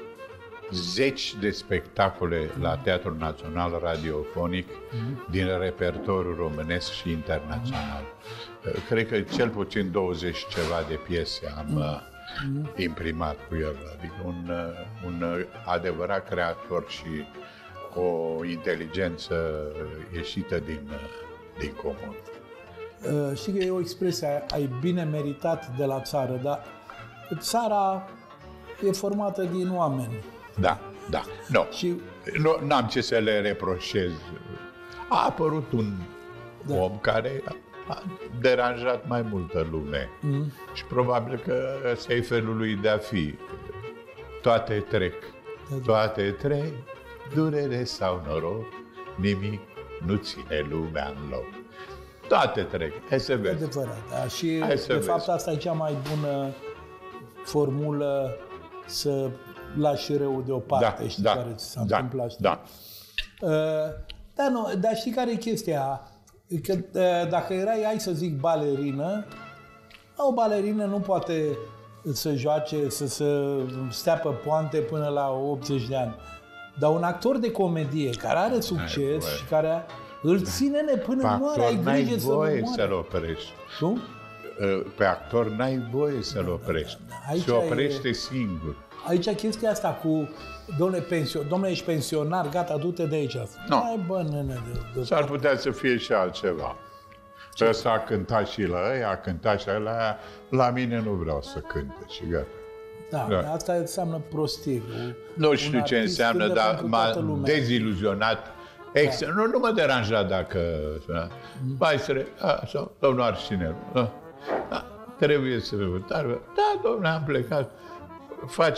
zeci de spectacole la Teatrul Național Radiofonic din repertoriul românesc și internațional. Cred că cel puțin douăzeci ceva de piese am uh, imprimat cu el. Adică un, uh, un adevărat creator și o inteligență ieșită din, uh, din comun. Uh, știi că e o expresie, ai bine meritat de la țară, dar țara e formată din oameni. Da, da. Nu. Și Nu n-am ce să le reproșez. A apărut un Da. om care a deranjat mai multă lume. Mm. Și probabil că ăsta e felul lui de a fi. Toate trec. Da, da. Toate trec, durere sau noroc, nimic nu ține lumea în loc. Toate trec. Hai să vezi. adevărat, da. Și Hai să de vezi. fapt asta e cea mai bună formulă să lași răul deoparte, da, știi, da, care ți s-a da, întâmplat. Știi? Da. Uh, da, nu, dar știi care e chestia? Că uh, dacă erai, hai să zic, balerină, o balerină nu poate să joace, să, să stea pe poante până la optzeci de ani. Dar un actor de comedie care are succes și care îl ține până în moare, ai grijă să nu moare. să-l oprești. Tu? Pe actor n-ai voie să-l oprești. Se oprește e... singur. Aici chestia asta cu, domnule, pensio, domnule, ești pensionar, gata, du-te de aici. Nu. Hai, bă, nene, de, de S-ar putea să fie și altceva. Ce? Ăsta a cântat și la ăia, a cântat și la la mine nu vreau să cânte și gata. Da, da. Asta înseamnă prostie. Nu știu ce înseamnă, dar m-a deziluzionat. Ex- da. nu, nu mă deranja dacă... Mm. Mai să sau domnul Arșinel, da, da, trebuie să vă dar, da, domnule, am plecat. Faci...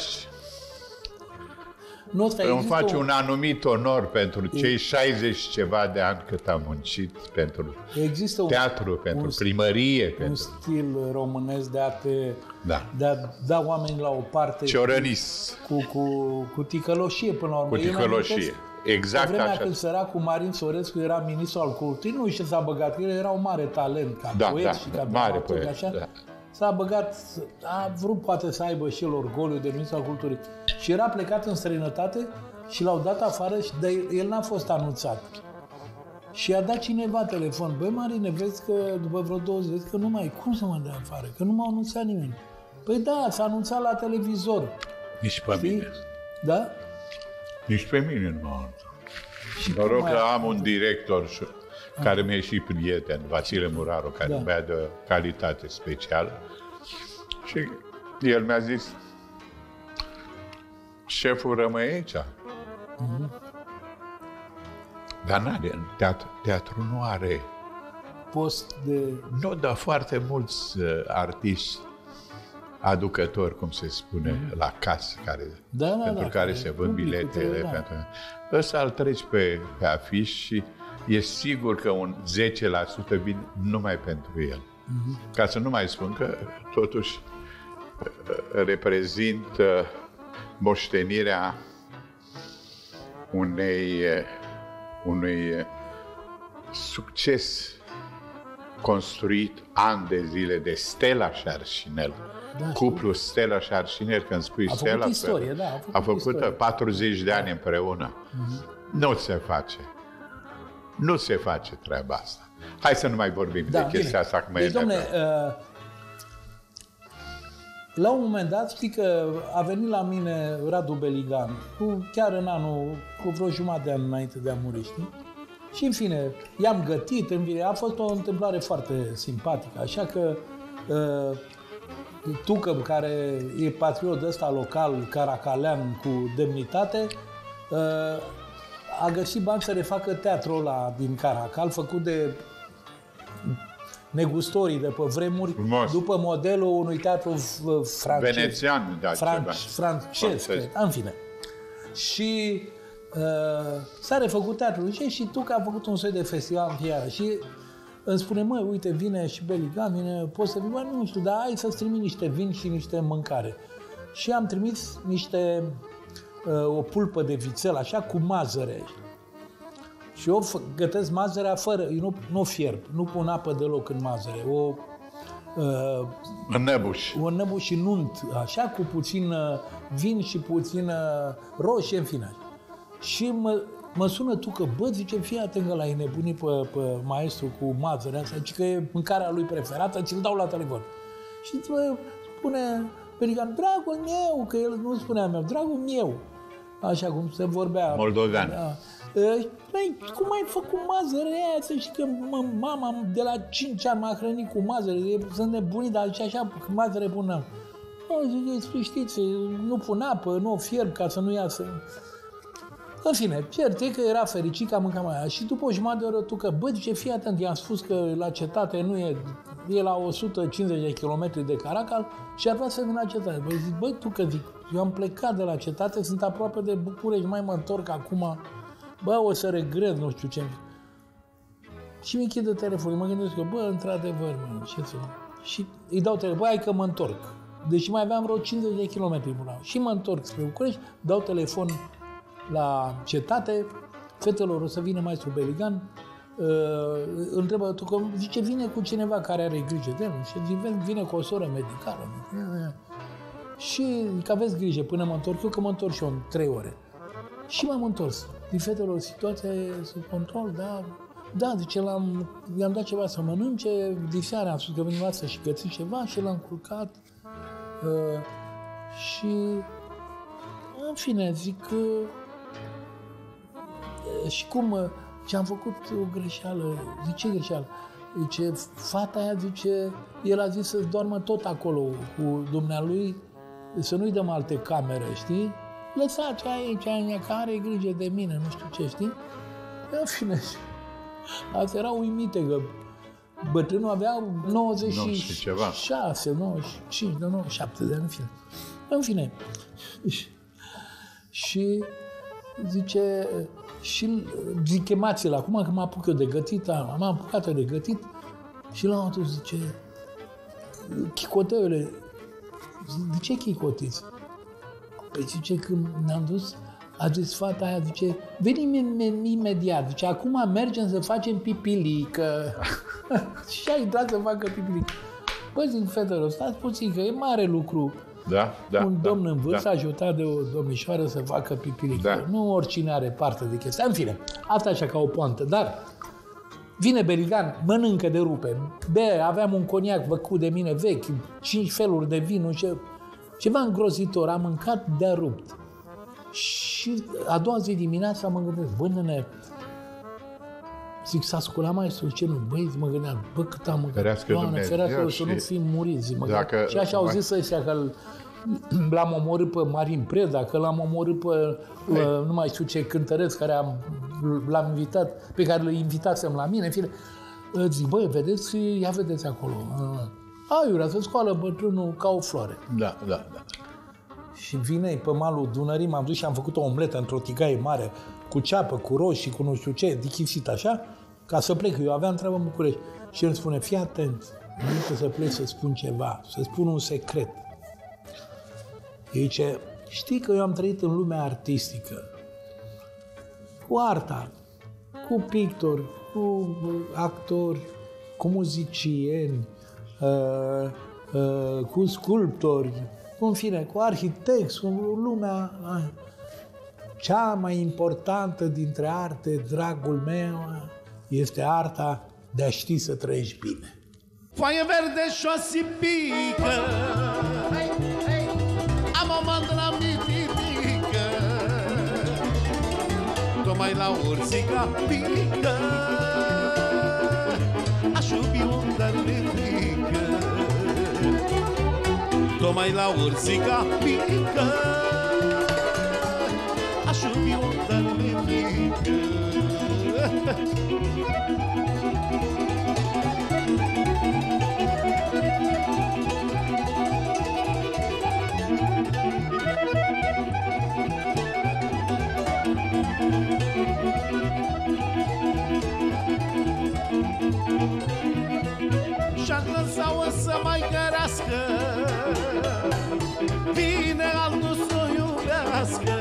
Nu, îmi faci un anumit onor pentru cei șaizeci ceva de ani cât am muncit pentru există un, teatru, pentru un, primărie. Un pentru... stil românesc de a te da. de a da oameni la o parte Ciorănis. Cu, cu, cu ticăloșie până la urmă. Cu ticăloșie. Exact vremea așa. când săracul Marin Sorescu era ministru al culturii, nu știu ce s-a băgat, el era un mare talent ca da, poet da, și da, ca mare poet, așa. Da. S-a băgat, a vrut poate să aibă și el orgoliu de ministru al culturii. Și era plecat în străinătate și l-au dat afară, și de el n-a fost anunțat. Și a dat cineva telefon. Băi, Marine, vezi că după vreo două zile, vezi că nu mai, cum să mă dea afară? Că nu m-a anunțat nimeni. Păi da, s-a anunțat la televizor. Nici pe știi? mine. Da? Nici pe mine nu m-a anunțat. Noroc că am un director care mi-e și prieten, Vasile Muraru, care da. mi-a de calitate specială. Și el mi-a zis, șeful rămâne aici. Mm-hmm. Dar n-are, teatru, teatru nu are post de... Nu, dar foarte mulți uh, artiști aducători, cum se spune, mm-hmm. la casă, care, da, da, pentru da, care se vând biletele. Da. Pentru... Ăsta îl treci pe, pe afiș și e sigur că un zece la sută vin numai pentru el. Mm-hmm. Ca să nu mai spun că, totuși, reprezintă moștenirea unei, unui succes construit ani de zile de Stella și Arșinel. Da, cuplu Stella și Arșinel, când spui a Stella, făcut istorie, da, a făcut, a făcut istorie. patruzeci de ani împreună. Mm-hmm. Nu se face. Nu se face treaba asta. Hai să nu mai vorbim da, de chestia bine. Asta. Că deci, dom'le, uh, la un moment dat, știi că a venit la mine Radu Beligan, cu, chiar în anul, cu vreo jumătate de an înainte de a muri, știi? Și în fine, i-am gătit, în fine, a fost o întâmplare foarte simpatică, așa că uh, Tucă, care e patriot ăsta local, caracalean, cu demnitate, uh, a găsit bani să refacă teatrul ăla din Caracal, făcut de negustorii de pe vremuri, frumos. După modelul unui teatru francez. Venețian, da, Franc, francez, cred, în fine. Și uh, s-a refăcut teatrul și Tucă a făcut un soi de festival în fiară. Și îmi spune, măi, uite, vine și Beligan, vine, poți să vii? Bă, nu știu, dar hai să-ți trimit niște vin și niște mâncare. Și am trimis niște, uh, o pulpă de vițel, așa, cu mazăre. Și eu gătesc mazărea fără, eu nu, nu fierb, nu pun apă deloc în mazăre. O, uh, înnăbuș. O înnăbuș și nunt, așa, cu puțin uh, vin și puțin uh, roșie, în fine. Și mă, mă sună Tucă, bă, zice, fii atent că l-ai nebunit pe, pe maestru cu mazărea asta, zice că e mâncarea lui preferată, ți-l dau la telefon. Și bă, spune Beligan, dragul meu, că el nu spunea meu, dragul meu, așa cum se vorbea. Moldovean. Da. Băi, cum ai făcut mazăre aia? Să știi că mă, mama de la cinci ani m-a hrănit cu mazăre, sunt nebunit, dar și așa mazăre bună. Nu, știți, nu pun apă, nu o fierb ca să nu iasă. În fine, cert e că era fericit că a mâncat mai aia. Și după o jumătate de oră Tucă, bă, zice, fii atent, i-am spus că la cetate nu e, e la o sută cincizeci de kilometri de Caracal și ar vrea să vină la cetate. Băi, zic, băi, Tucă, zic, eu am plecat de la cetate, sunt aproape de București, mai mă întorc acum, bă, o să regret, nu știu ce. Și mi închide telefonul, mă gândesc că, bă, într-adevăr, mă, ce să... Și îi dau telefon, bă, hai că mă întorc. Deci mai aveam vreo cincizeci de kilometri până la. Și mă întorc spre București, dau telefon la cetate, fetelor o să vină maestru Beligan, uh, întrebă, tu că, zice, vine cu cineva care are grijă de el, și vine, vine cu o soră medicală. Și că aveți grijă până mă întorc eu, că mă întorc și eu în trei ore. Și m-am întors. Din fetelor, situația e sub control, da, da, zice, l-am, i-am dat ceva să mănânce, diseară am spus că veni să-și găți ceva și l-am culcat. Uh, și, în fine, zic că, uh, și cum, uh, ce am făcut o greșeală, zice greșeală, zice, fata aia, zice, el a zis să-ți doarmă tot acolo cu dumnealui, să nu-i dăm alte camere, știi? Lăsați aici, aia, care are grijă de mine, nu știu ce, știi? În fine, asta era uimite, că bătrânul avea nouăzeci și șase, nouăzeci și cinci, nouăzeci și șapte de ani, în fine. În fine. Și zice, și zic, chemați-l acum, că mă apuc eu de gătit, m-am apucat de gătit și la un moment zice, chicoteule, de ce chicotiți? Păi zice, când ne-am dus, a zis fata aia, zice, venim imediat, zice, acum mergem să facem pipilică. Și a intrat să facă pipilică. Băi, zic, fetelor, stați puțin, că e mare lucru. Da, da, un domn da, în vârstă da. ajutat de o domnișoară să facă pipilică. Da. Nu oricine are parte de chestia. În fine, asta așa ca o poantă. Dar vine Beligan, mănâncă de rupe. Be, aveam un coniac făcut de mine vechi, cinci feluri de vin, ce, ceva îngrozitor. Am mâncat de-a rupt. Și a doua zi dimineața mă gândesc, bă, nene, zic, s-a sculat maestru, ce nu, băi, mă gândeam, bă, cât am mâncat, Doamne, ferească, să nu fim muriți, mă gândeam. Și așa au zis ăștia că l-am omorât pe Marin Preda, că l-am omorât pe, uh, nu mai știu ce, cântăreț care am, l-am invitat, pe care l invitasem la mine, în fine. Zic, băi, vedeți, ia vedeți acolo. Aiurea, să scoală bătrânul ca o floare. Da, da, da. Și vine pe malul Dunării, m-am dus și am făcut o omletă într-o tigaie mare, cu ceapă, cu roșii, cu nu știu ce, dichisit așa, ca să plec. Eu aveam treabă în București. Și el spune, fii atent, nu să plec să spun ceva, să spun un secret. El zice, știi că eu am trăit în lumea artistică, cu arta, cu pictori, cu actori, cu muzicieni, uh, uh, cu sculptori, în fine, cu arhitecți, cu lumea. Cea mai importantă dintre arte, dragul meu, este arta de a ști să trăiești bine. Foaie verde și o sipică, am o mândră mititică, tocmai la urzica pică, aș iubi un dar mică. Tocmai la urzica pică, aș iubi o dălmenică. Și-ar lăsa-o să mai cărească, vine altul să o iubească.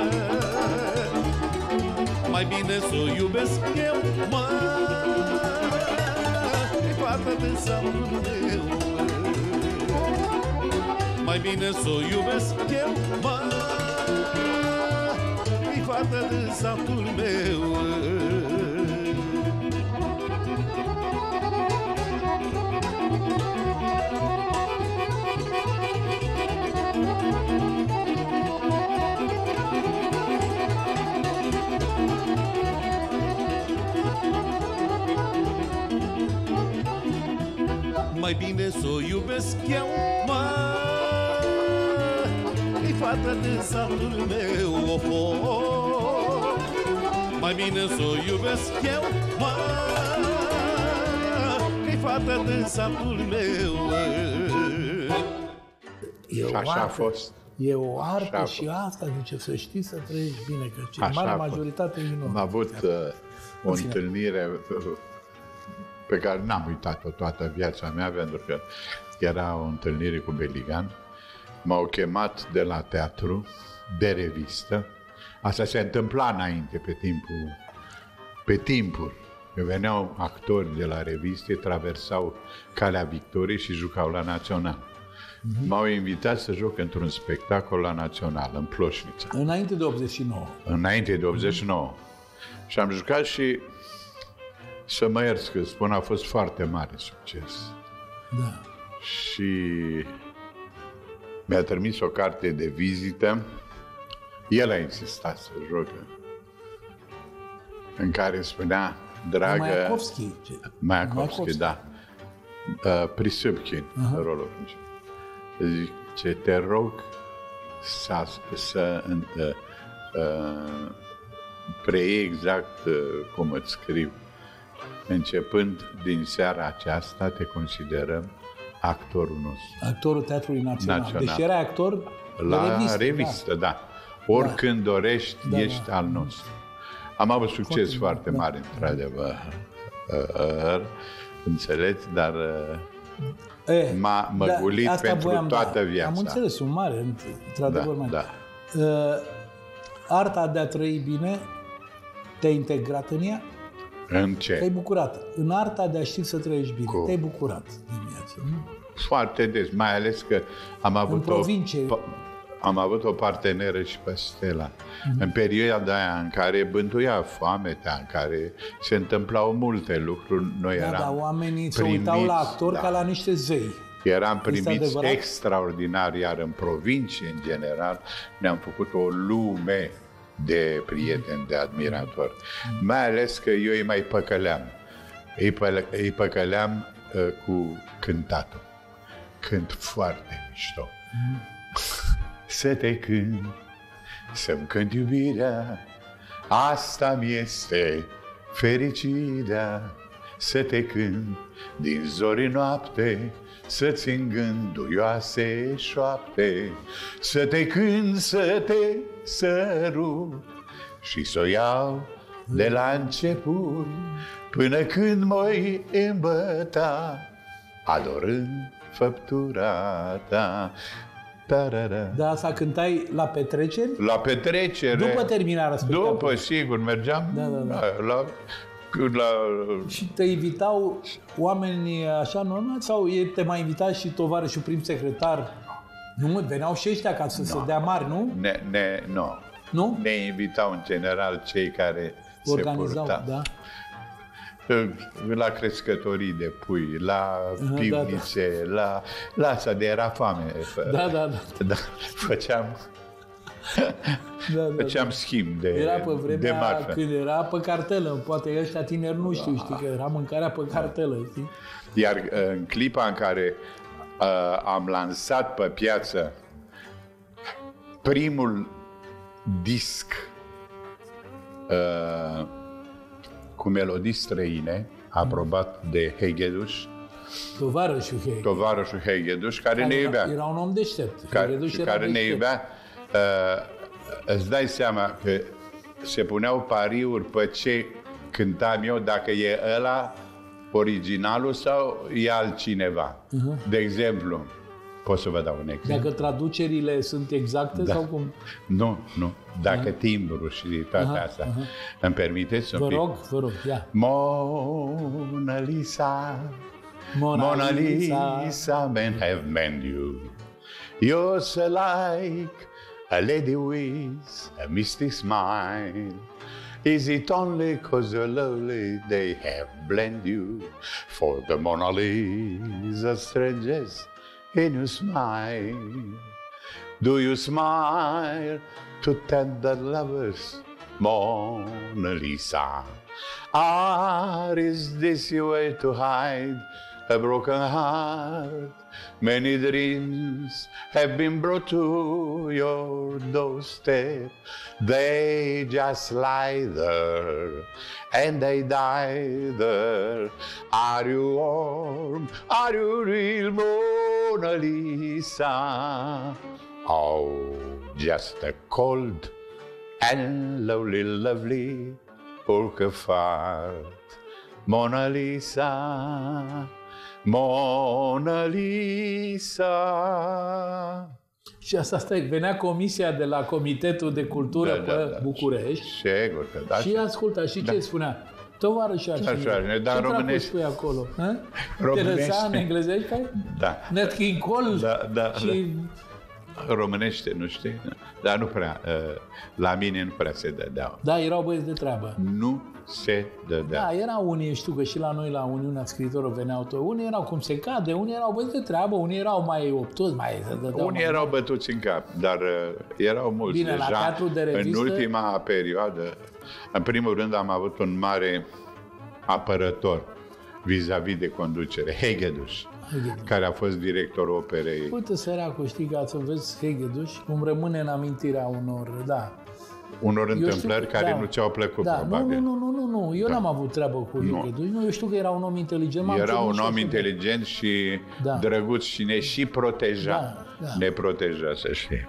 Mai bine să o iubesc eu, mă, e fata de satul meu. Mai bine să o iubesc eu, mă, e fata de satul meu. Mai bine să o iubesc eu, mă, e fata de satul meu, of, of. Mai bine să o iubesc eu, mă, e fata de satul meu. Și așa a fost. E o artă așa și asta, zice, să știi să trăiești bine, că cea mare majoritate e am avut uh, o întâlnire pe care n-am uitat-o toată viața mea, pentru că era o întâlnire cu Beligan m-au chemat de la teatru, de revistă. Asta se întâmpla înainte, pe timpul, pe timpuri. Veneau actori de la reviste, traversau Calea Victoriei și jucau la Național. Mm-hmm. M-au invitat să joc într-un spectacol la Național, în Ploșnița. Înainte de optzeci și nouă. Înainte de optzeci și nouă. Mm-hmm. Și am jucat și, să mă ierți că spun, a fost foarte mare succes. Da. Și mi-a trimis o carte de vizită. El a insistat să joc, în care spunea, dragă... Mayakovski. Mayakovski, da. Uh, Prisupkin, uh-huh. rolul principal. Zice, te rog să, să uh, uh, preiei exact uh, cum îți scriu. Începând din seara aceasta, te considerăm actorul nostru. Actorul Teatrului Național. Național. Deci era actor la de revistă. revistă, da. da. Oricând da. dorești, da, ești da. al nostru. Am avut succes foarte, foarte da. mare, într-adevăr. Înțelegi, dar e, m-a măgulit da, pentru voiam, toată da. viața. Am înțeles, un mare, într-adevăr da, mare. Da. Uh, arta de a trăi bine, te-ai integrat în ea? În ce? Te-ai bucurat. În arta de a ști să trăiești bine. Cu... Te-ai bucurat din viață, nu? Foarte des, mai ales că am avut, în provincie... o, am avut o parteneră și pe Stella. Mm-hmm. În perioada aia în care bântuia foametea, în care se întâmplau multe lucruri, noi da, eram da, oamenii primiți, se uitau la actori da. ca la niște zei. Eram primiți extraordinar, iar în provincie, în general, ne-am făcut o lume de prieteni, de admiratori. Mm. Mai ales că eu îi mai păcăleam. Îi, pă- îi păcăleam uh, cu cântatul. Cânt foarte mișto. Mm. Să te cânt, să-mi cânt iubirea, asta-mi este fericirea. Să te cânt din zori noapte, să-ți îngânduioase șoapte. Să te cânt, să te sărut și să o iau de la început, până când m-oi îmbăta, adorând făptura ta. Tarara. Da, asta cântai la petreceri? La petrecere. După terminarea spectacolului? După, sigur, mergeam da, da, da. La, la... Și te invitau oameni așa normal sau te mai invita și tovarășul prim secretar? Nu, veneau și ăștia ca să no. se dea mari, nu? Ne, ne, no. Nu? Ne invitau în general cei care organizau, se purtau. Da. La crescătorii de pui, la pivnițe, da, da. la... la asta de era foame. Da, da, da. da făceam... Da, da, făceam da. schimb de Era pe vremea marfă. Când era pe cartelă, poate ăștia tineri nu știu, știi, că era mâncarea pe cartelă, știi? Iar în clipa în care uh, am lansat pe piață primul disc uh, cu melodii străine, aprobat de Hegedus, Tovarășul Hegedus, tovarășul Hegedus, care, care ne iubea. Era un om deștept. Care, și care deștept. ne iubea. Uh, îți dai seama că se puneau pariuri pe ce cântam eu, dacă e ăla originalul sau e altcineva. Uh-huh. De exemplu, pot să vă dau un exemplu. Dacă traducerile sunt exacte da. sau cum? Nu, nu. Dacă uh-huh. timbru și toate uh-huh. astea. Uh-huh. Îmi permiteți un vă pic? rog, vă rog, ia. Mona Lisa, Mona, Mona Lisa, Lisa, men have meant you. You're so like a lady with a misty smile. Is it only 'cause you're lovely they have blended you? For the Mona Lisa strangers in your smile. Do you smile to tender lovers, Mona Lisa? Or is this your way to hide a broken heart? Many dreams have been brought to your doorstep. They just lie there and they die there. Are you warm? Are you real, Mona Lisa? Oh, just a cold and lovely, lovely Urquhart. Mona Lisa, Mona Lisa. Și asta, stai, venea comisia de la Comitetul de Cultură Da, pe da, da. București Sigur că da. și asculta, și ce spunea? Tovarăș Arșine, dar ce românești- spui acolo? Ha? Te Românești- lăsa în englezești ca Da. Nat King Cole Da, da, și... Românește, nu știi? Dar nu prea, uh, la mine nu prea se dădeau. Da, erau băieți de treabă. Nu se dădeau. Da, erau unii, știu că și la noi la Uniunea Scriitorilor veneau tot. Unii erau cum se cade, unii erau băieți de treabă, unii erau mai optoți, mai se dădeau. Unii mai... erau bătuți în cap, dar uh, erau mulți Bine, la deja. teatru de revistă- În ultima perioadă, în primul rând am avut un mare apărător vis-a-vis de conducere, Hegedus, Hegedus. care a fost directorul operei. Uite, săracul, știi că să vezi Hegedus, cum rămâne în amintirea unor, da. Unor Eu știu întâmplări că- care da, nu ți-au plăcut, da, probabil. Nu, nu, nu, nu, nu. Eu Da. n-am avut treabă cu Nu. Hegedus. Nu, eu știu că era un om inteligent. m-am Era ținut un și om așa. inteligent și Da. drăguț și ne și proteja. Da, da. Ne proteja, să știi.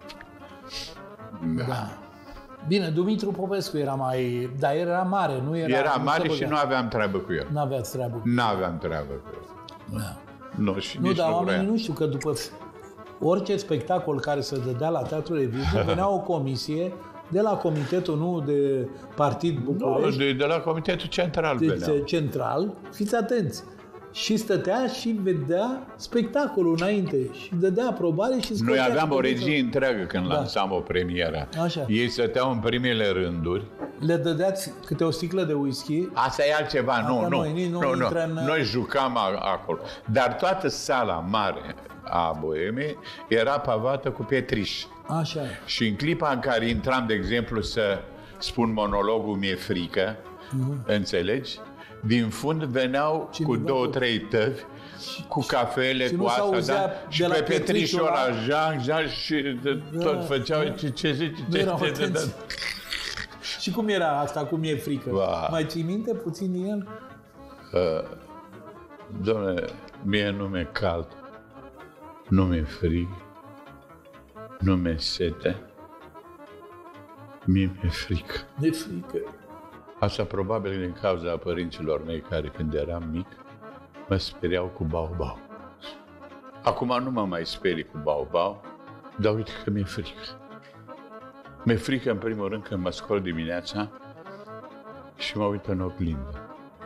Da. Bine, Dumitru Popescu era mai... Dar era mare, nu era... Era nu mare se și băga. nu aveam treabă cu el. N-aveați treabă cu Nu aveam treabă cu el. da. Nu, și Nu, nici dar nu oamenii vreau. nu știu că după orice spectacol care se dădea la Teatrul Reviziu, venea o comisie de la Comitetul, nu de Partid Nu, București, de, de la Comitetul Central de veneau. central, fiți atenți, și stătea și vedea spectacolul înainte și dădea aprobare și Noi scotea aveam o câte regie întreagă când Da. lansam o premieră. Așa. Ei stăteau în primele rânduri. Le dădeați câte o sticlă de whisky. Asta e altceva, nu, Asta nu, noi, nici nu nu, nu. intră în- Noi jucam a- acolo. Dar toată sala mare a Boemei era pavată cu pietriș. Așa. Și în clipa în care intram, de exemplu, să spun monologul Mi-e frică, înțelegi? Din fund veneau Cineva cu două, cu- trei tăvi, cu cafele, și cu nu asta, s-auzea da? de Și la pe pietrișul Petrișul ăla, ăla. Jean, Jean, și de, tot făceau ce, ce zici, Nu ce, erau ce, ce, atenți. Și cum era asta, cum e frică? Ba. Mai ții minte puțin din el? Doamne, mie nu mi-e cald, nu mi-e frig, nu mi-e sete, mie mi-e frică. De frică. Asta probabil din cauza părinților mei care când eram mic mă speriau cu bau-bau. Acum nu mă mai sperii cu bau-bau, dar uite că mi-e frică. Mi-e frică în primul rând când mă scol dimineața și mă uit în oglindă.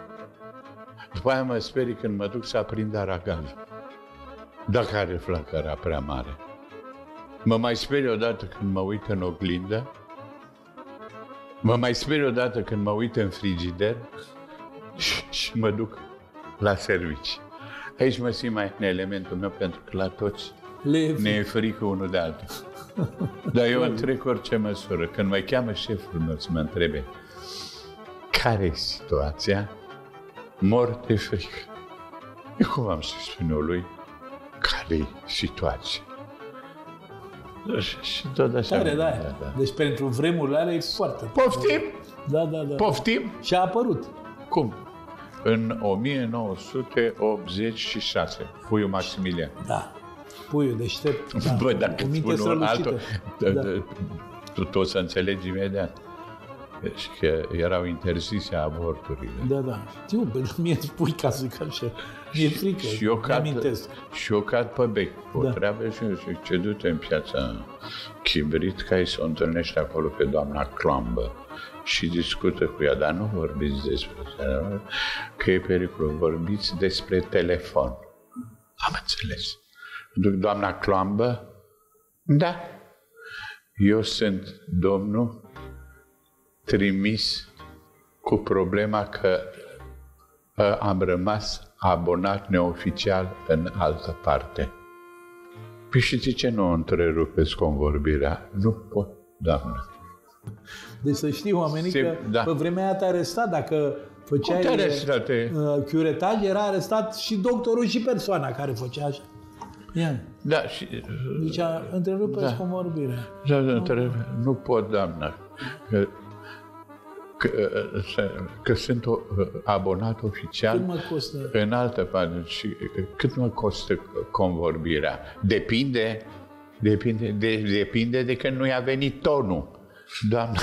După aia mă sperii când mă duc să aprind aragazul, dacă are flacăra prea mare. Mă mai sperii odată când mă uit în oglindă. Mă mai sperii odată când mă uit în frigider și, și mă duc la servici. Aici mă simt mai în elementul meu, pentru că la toți Le ne e frică unul de altul. Dar eu întrec orice măsură. Când mă cheamă șeful meu să mă întrebe care e situația, mor de frică. Eu cum am să spun eu lui care e situația? Și, și tot așa. Tare, da. da, da. Deci pentru vremurile alea e foarte... Poftim? Da, da, da. Poftim? Și a apărut. Cum? În o mie nouă sute optzeci și șase, Puiul Maximilian. Da. Puiul deștept. Da. Bă, dacă Cu minte spun un strălucită. altul, Da. tu, tu o să înțelegi imediat. Deci că erau interzise avorturile. Da, da. Știu, pentru mie îți pui ca să zic așa. Mi-e frică. Și eu cad, Mi-amintesc. și eu cad pe bec. O Da. treabă și eu zic, ce du-te în piața Chibrit, ca să o întâlnești acolo pe doamna Clombă și discută cu ea, dar nu vorbiți despre asta, că e periculos, vorbiți despre telefon. Am înțeles. Duc doamna Clombă? Da. Eu sunt domnul trimis cu problema că uh, am rămas abonat neoficial în altă parte. Păi și de ce nu o întrerupeți convorbirea? Nu pot, doamnă. Deci să știi oamenii Se- că da. pe vremea aia te arestat dacă făceai Cum te arestate? uh, chiuretaj, era arestat și doctorul și persoana care făcea așa. Ia. Da, și... Deci a- întrerupeți Da. convorbirea. Da, da, întreb, nu pot, doamnă, că, că, că, că sunt o, abonat oficial Cât mă costă? în altă parte. Și cât mă costă convorbirea? Depinde, depinde, de, depinde de când nu i-a venit tonul. Doamnă.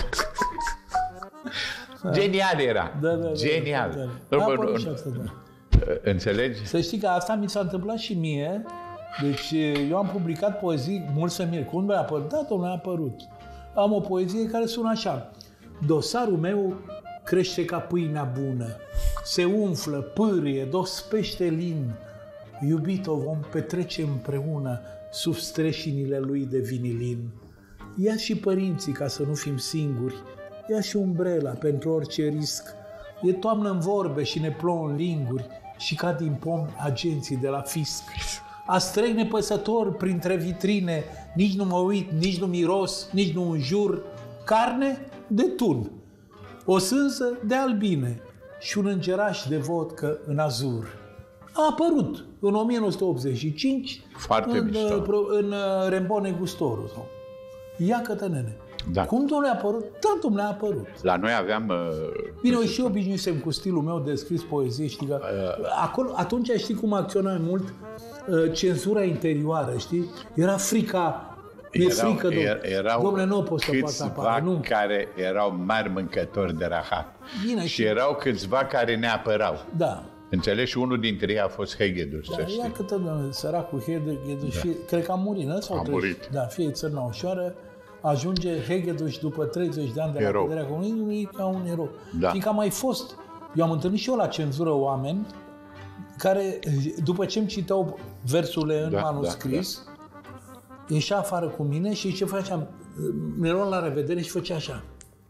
Genial era. Da, da, da, Genial. da, da. Nu, A nu, apărut și nu. asta, da. Înțelegi? Să știi că asta mi s-a întâmplat și mie Deci eu am publicat poezii, mulți se mir, cum mi-a apărut? Da, domnule, a apărut. Am o poezie care sună așa. Dosarul meu crește ca pâinea bună, se umflă, pârie, dospește lin. Iubito, vom petrece împreună sub streșinile lui de vinilin. Ia și părinții ca să nu fim singuri, ia și umbrela pentru orice risc. E toamnă în vorbe și ne plouă în linguri și ca din pom agenții de la fisc. Astrec nepăsător printre vitrine, nici nu mă uit, nici nu miros, nici nu înjur. Carne de tun, o sânză de albine și un îngeraș de vodcă în azur. A apărut în o mie nouă sute optzeci și cinci Foarte în, mișto. în Rembone Gustorul. Sau. Ia cătă, nene. Da. Cum, domnule, a apărut? Da, domnule, a apărut. La noi aveam... Uh, Bine, eu și eu obișnuisem cu stilul meu de scris poezie, știi că... Uh, acolo, atunci știi cum acționa mult uh, cenzura interioară, știi? Era frica... Mi-e frică, domnule. Erau domnule, nu pot să fac apară, nu. care erau mari mâncători de rahat. Bine, și erau câțiva care ne apărau. Da. Înțelegi? Și unul dintre ei a fost Hegedus, Da, să știi. ia câtă, domnule, săracul Hegedus, da. Cred că a murit, nu? Sau a treci? murit. Da, fie țărna ușoară, ajunge Hegedus după treizeci de ani de Erou. la căderea comunismului ca un erou. Da. Fiindcă a mai fost, eu am întâlnit și eu la cenzură oameni care, după ce îmi citau versurile în Da, manuscris, da, da. ieșea afară cu mine și ce făceam? Ne luam la revedere și făcea așa.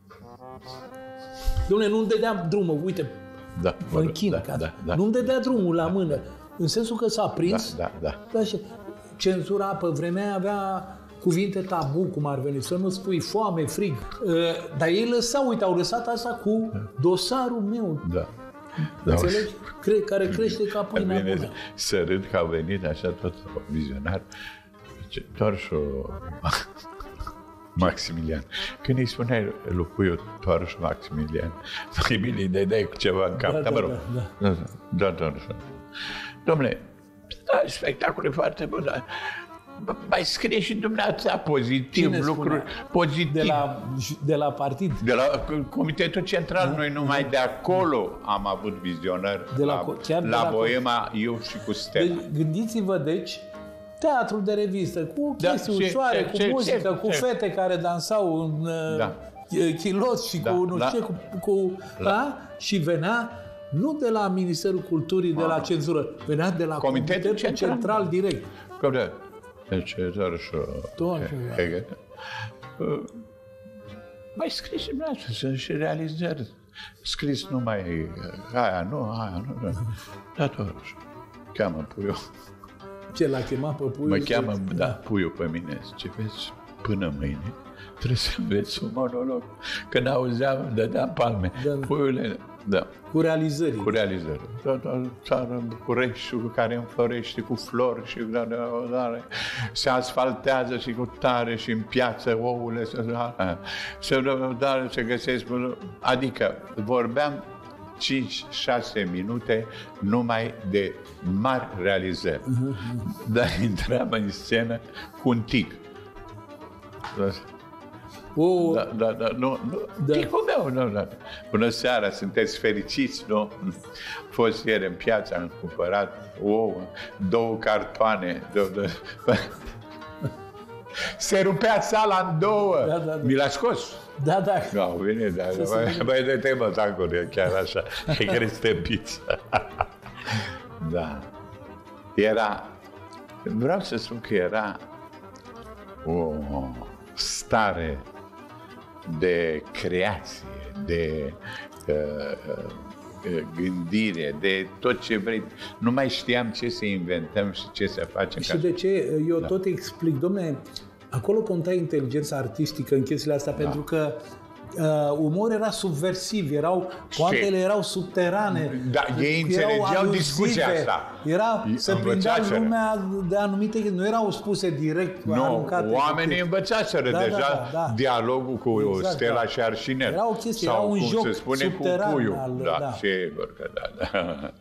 Dom'le, nu-mi dădeam drumul, uite, Da, mă închin, da, ca... da, da. nu-mi dădea drumul la mână, în sensul că s-a prins. Da, da, da. Da, și cenzura pe vremea aia avea cuvinte tabu, cum ar veni, să nu spui foame, frig. Uh, dar ei lăsau, uite, au lăsat asta cu dosarul meu. Da. Înțelegi? Cre- care crește ca pâinea Bine, bună. să râd că au venit așa tot vizionar. Zice, Torșu Maximilian. Când îi spuneai lui Puiu Torșu Maximilian, mai bine îi dădeai cu ceva în cap. Da, Da, mă da, rog. da, Da, da, Torșu. Dom'le, da, spectacol e foarte bun, dar mai scrie și dumneavoastră pozitiv, Cine lucruri spunea? pozitive. De la, de la partid. De la Comitetul Central, da? Noi numai de acolo am avut vizionări De la- la, chiar de la la- Boema, eu și cu Stella. Deci, gândiți-vă, deci, teatrul de revistă, cu Da, chestii ce- ușoare, ce- cu ce- muzică, ce- cu ce- fete care dansau în Da. uh, chiloți și Da, cu nu da. știu ce, cu... cu a, și venea nu de la Ministerul Culturii, de la cenzură, venea de la Comitetul Comitetul Central. Central direct. Cum de? Deci, Torșu Torșu, da. Hegel. Uh, Mai scris și dumneavoastră, sunt și realizări. Scris numai uh, aia, nu, aia, nu. nu. Da, Torșu. Cheamă Puiu. Ce l-a chemat pe Puiu? Mă cheamă, da, Puiu pe mine. Zice, vezi, până mâine trebuie să înveți un monolog. Când auzeam, îmi dădeam palme. Da, da. Puiule, da. Cu realizări. Cu realizări. Toată țara în București, care înflorește cu flori și da, da, da, se asfaltează și cu tare și în piață ouăle se, da, se, da, se găsesc. Adică vorbeam cinci șase minute numai de mari realizări. Dar intram în scenă cu un tic. O, Da, da, da, nu, nu, Da. ticul meu, nu, da. Bună seara, sunteți fericiți, nu? Am fost ieri în piață, am cumpărat ouă, două cartoane, două, două. Se rupea sala în două, Da, da, da. mi l-a scos. da, da. Da, bine, da, Să se mai, vedem. mai de temă tacuri, chiar așa, e crestepiți. Da. Era, vreau să spun că era o stare de creație, de uh, uh, gândire, de tot ce vrei. Nu mai știam ce să inventăm și ce să facem. Și de ce? Eu da. tot explic, dom'le, acolo conta inteligența artistică în chestiile astea, da. pentru că uh, umor era subversiv, erau, poantele erau subterane. Da, ei înțelegeau erau discuția aluzive. asta. Era, se prindea Învățaseră. lumea de anumite, nu erau spuse direct, Nu, aruncate. oamenii învățaseră Da, da, deja da, da. dialogul cu Exact, Stella da. și Arșinel. Era o chestie, sau era un cum joc se spune, subteran cu puiul. al- Da, da. sigur că da, da.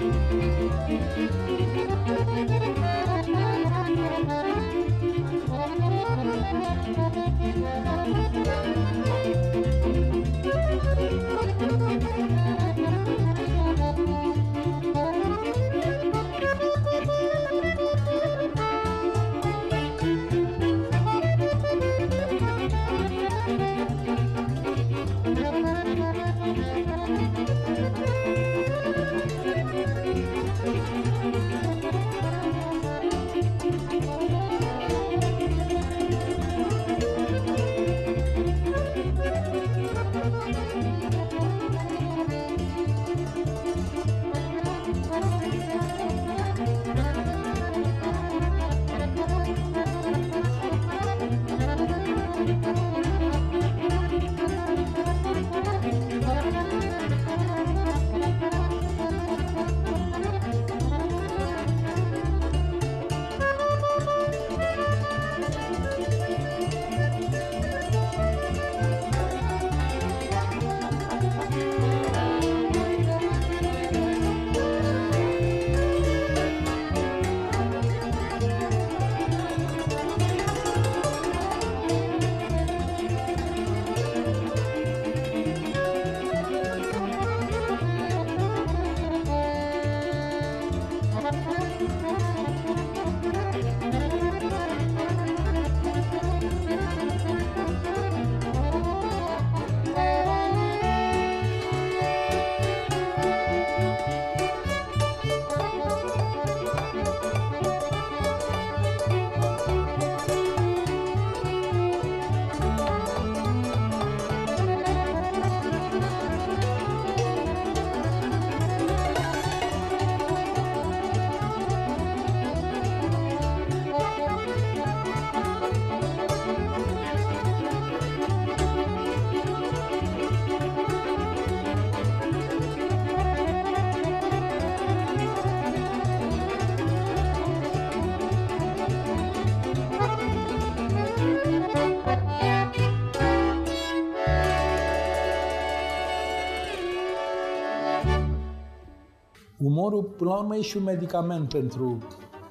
Umorul, până la urmă, e și un medicament pentru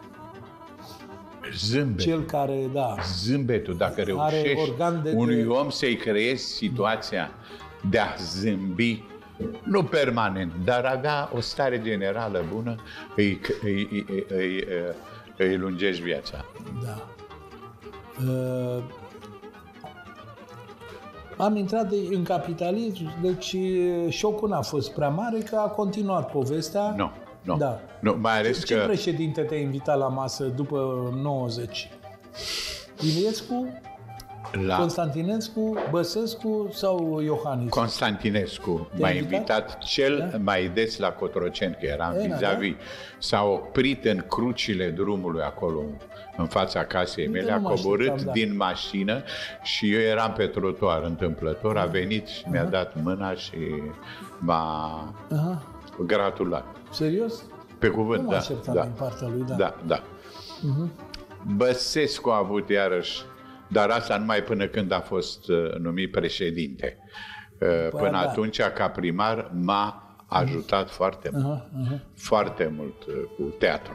Zâmbet. cel care, da, Zâmbetul, dacă reușești de unui de... om să-i creezi situația de a zâmbi, nu permanent, dar avea o stare generală bună, îi, îi, îi, îi, îi, îi lungești viața. Da. Uh, am intrat de, în capitalism, deci șocul n-a fost prea mare, că a continuat povestea. Nu, nu. Da. Nu, mai ales ce, că... ce președinte te-a invitat la masă după nouăzeci? Iliescu, La... Constantinescu, Băsescu sau Iohannis? Constantinescu m-a invitat cel da? mai des la Cotroceni, că eram Era, vis-a-vis. Da? S-a oprit în crucile drumului acolo, în fața casei mele, a coborât da. din mașină și eu eram pe trotuar întâmplător, a venit și uh-huh. mi-a dat mâna și m-a uh-huh. gratulat. Serios? Pe cuvânt, nu da. așteptam da. din partea lui, da. Da, da. Uh-huh. Băsescu a avut iarăși, dar asta numai până când a fost uh, numit președinte. Uh, până da. atunci, ca primar, m-a ajutat uh-huh. foarte mult. Uh-huh. Uh-huh. Foarte mult uh, cu teatru.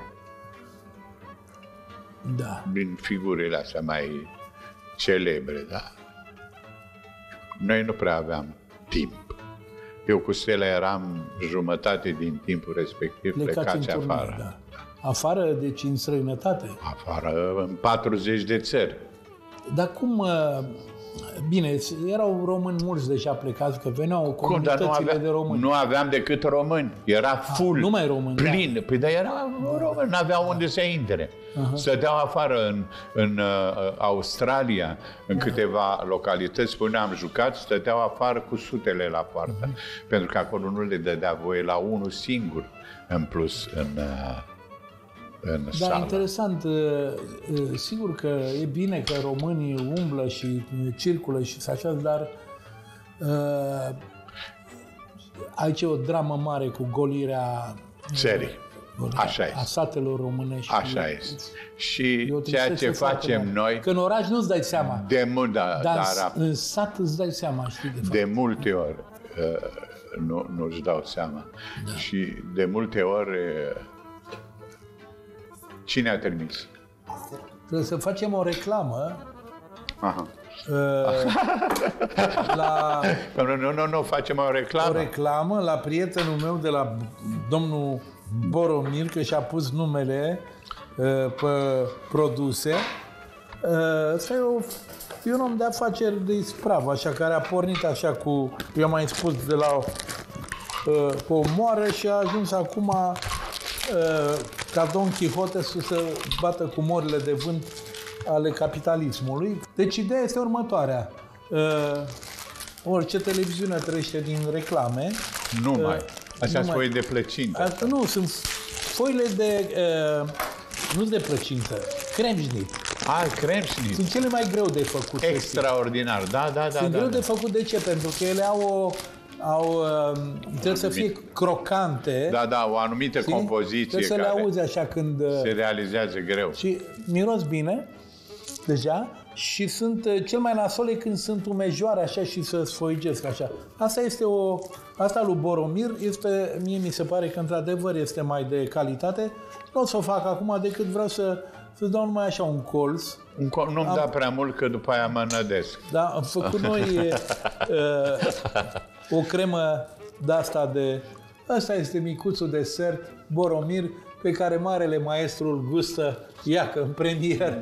Da. Din figurile astea mai celebre, da. Noi nu prea aveam timp. Eu cu Stella eram jumătate din timpul respectiv plecați afară. Da. Afară, deci în străinătate? Afară, în patruzeci de țări. Dar cum... Bine, erau români mulți deja plecați, că veneau comunitățile Cum, avea, de români. Nu aveam decât români. Era full, A, numai români, plin. Da. Păi, dar era români, n-aveau unde să intre. Uh-huh. Stăteau afară în, în uh, Australia, în uh-huh. câteva localități, spune, am jucat, stăteau afară cu sutele la poartă. Uh-huh. Pentru că acolo nu le dădea voie la unul singur în plus în... Uh, În da, sală. Interesant. Sigur că e bine că românii umblă și circulă și așa, dar uh, aici e o dramă mare cu golirea țării. Așa a satelor românești. Așa este. Și ceea ce facem noi... Că în oraș nu-ți dai seama. De mult, da, dar dar în sat îți dai seama, știi, de fapt. De multe ori, uh, nu, nu-și dau seama. Da. Și de multe ori, cine a trimis? Trebuie să facem o reclamă. Aha. Uh, la Nu, nu, nu, nu, facem o reclamă. o reclamă la prietenul meu de la domnul Boromir, că și-a pus numele uh, pe produse. Uh, Ăsta e, o, e un om de afaceri de ispravă, așa, care a pornit așa cu, eu am mai spus, de la uh, o moară și a ajuns acum uh, ca Don Quixote să se bată cu morile de vânt ale capitalismului. Deci ideea este următoarea. Uh, orice televiziune trăiește din reclame. Nu uh, mai. Așa nu sunt foi de plăcintă. Asta nu, sunt foile de... Uh, nu de plăcintă, cremșnic. Ah, cremșnic. Sunt cele mai greu de făcut. Extraordinar, da, da, da. Sunt da, greu da. de făcut, de ce? Pentru că ele au o... Au, uh, trebuie să fie crocante. Da, da, o anumită știi? compoziție Trebuie să le care auzi așa când... Uh, se realizează greu. și miros bine, deja, și sunt uh, cel mai nasole când sunt umejioare așa și să sfoigesc așa. Asta este o... Asta lui Boromir este, mie mi se pare că într-adevăr este mai de calitate. Nu o să o fac acum decât vreau să să dau numai așa un colț. Un col- nu-mi Am- da prea mult că după aia mă nădesc. Da, am făcut noi uh, o cremă de-asta de... Asta este micuțul desert Boromir pe care marele maestru îl gustă, iacă, în premier.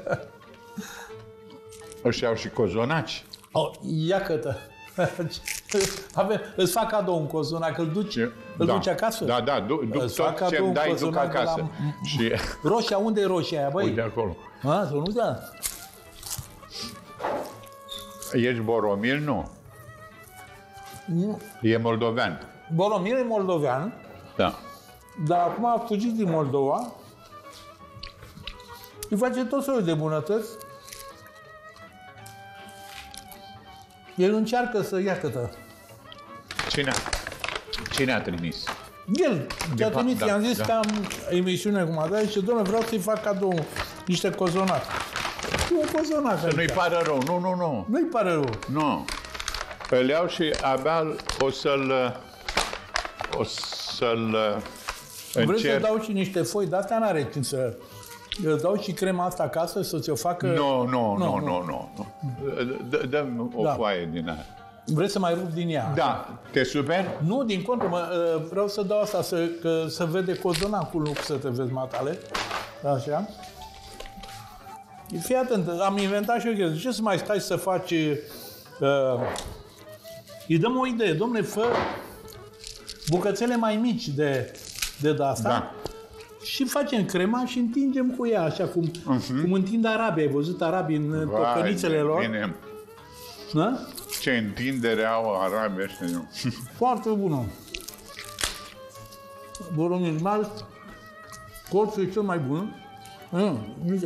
Ăștia au și cozonaci. Oh, iacă-te! Avem, îți fac cadou un cozonac, îl duci, îl da. duci acasă? Da, da, du- duc Îți fac tot cadou ce-mi un dai, duc cozonac de la- acasă. Și Roșia, unde e roșia aia, băi? uite acolo. A, să nu da. Ești Boromir? Nu. Nu. E moldovean. Boromir e moldovean, Da. dar acum a fugit din Moldova. Îi face tot soiul de bunătăți. El încearcă să iacă-te. Cine a, cine a trimis? El ți-a fapt, trimis, da, i-am zis da. că am emisiune cum a dat și domnule, vreau să-i fac cadou niște cozonac. Un cozonac. Să nu-i pară rău. Nu, nu, nu. Nu-i pare rău. Nu. Îl iau și abia o să-l... O să-l Vrei să încerc. dau și niște foi, de astea n-are timp să... Eu dau și crema asta acasă să ți-o facă... Nu, nu, nu, nu, nu. Dă- Dă-mi o Da. foaie din aia. Vrei să mai rup din ea? Da. Te super? Nu, din contră, mă, uh, vreau să dau asta, să, că, să vede cozonacul, nu să te vezi matale. Așa. Fii atent, am inventat și eu chestia. Ce să mai stai să faci... Uh, îi dăm o idee. Dom'le, fă bucățele mai mici de, de, de asta. Da. Și facem crema și întingem cu ea, așa cum, uh-huh. cum întind arabii. Ai văzut arabii în Vai tocănițele de lor? mine. Da? Ce întindere au arabii ăștia. eu. Foarte bună. Boromir mari, colțul e cel mai bun. Mm, uite.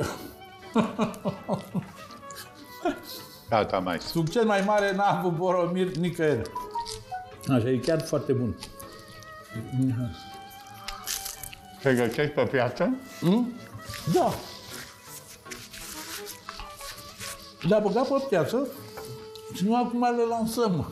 Gata, mai. Succes mai mare n-a avut Boromir nicăieri. Așa, e chiar foarte bun. Te găsești pe piață? Mm? Da. Le-a băgat pe piață și nu acum le lansăm.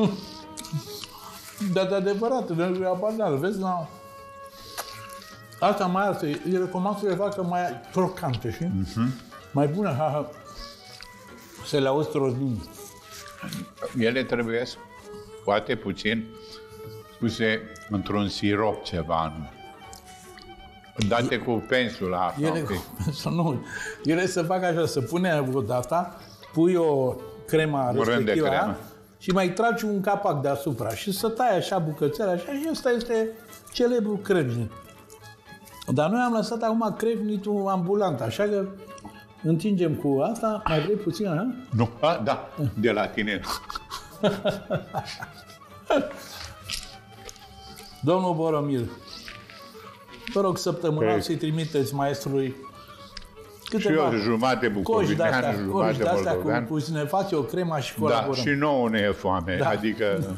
Dar de adevărat, e abanal, vezi? La... Asta mai asta, îi recomand să le facă mai crocante, știi? Uh-huh. Mai bună, ha, ha. Să le auzi troznind. Ele trebuie, poate puțin, puse într-un sirop ceva, nu? Date cu pensula. Ele, ok. să nu, ele se fac așa, să pune data, pui o crema rând de respectivă cremă. aia, și mai tragi un capac deasupra și să tai așa bucățele așa și ăsta este celebrul crevnic. Dar noi am lăsat acum crevnitul ambulant, așa că întingem cu asta, mai vrei puțin, așa? Nu, a, da, de la tine. Domnul Boromir, vă rog săptămânal Ei. să-i trimiteți maestrului Și câteva eu jumate coși bucovinean, de-astea, coși jumate de-astea cu, moldovean. cu să ne faci o cremă și Da, colaborăm. și nouă ne e foame, Da. adică,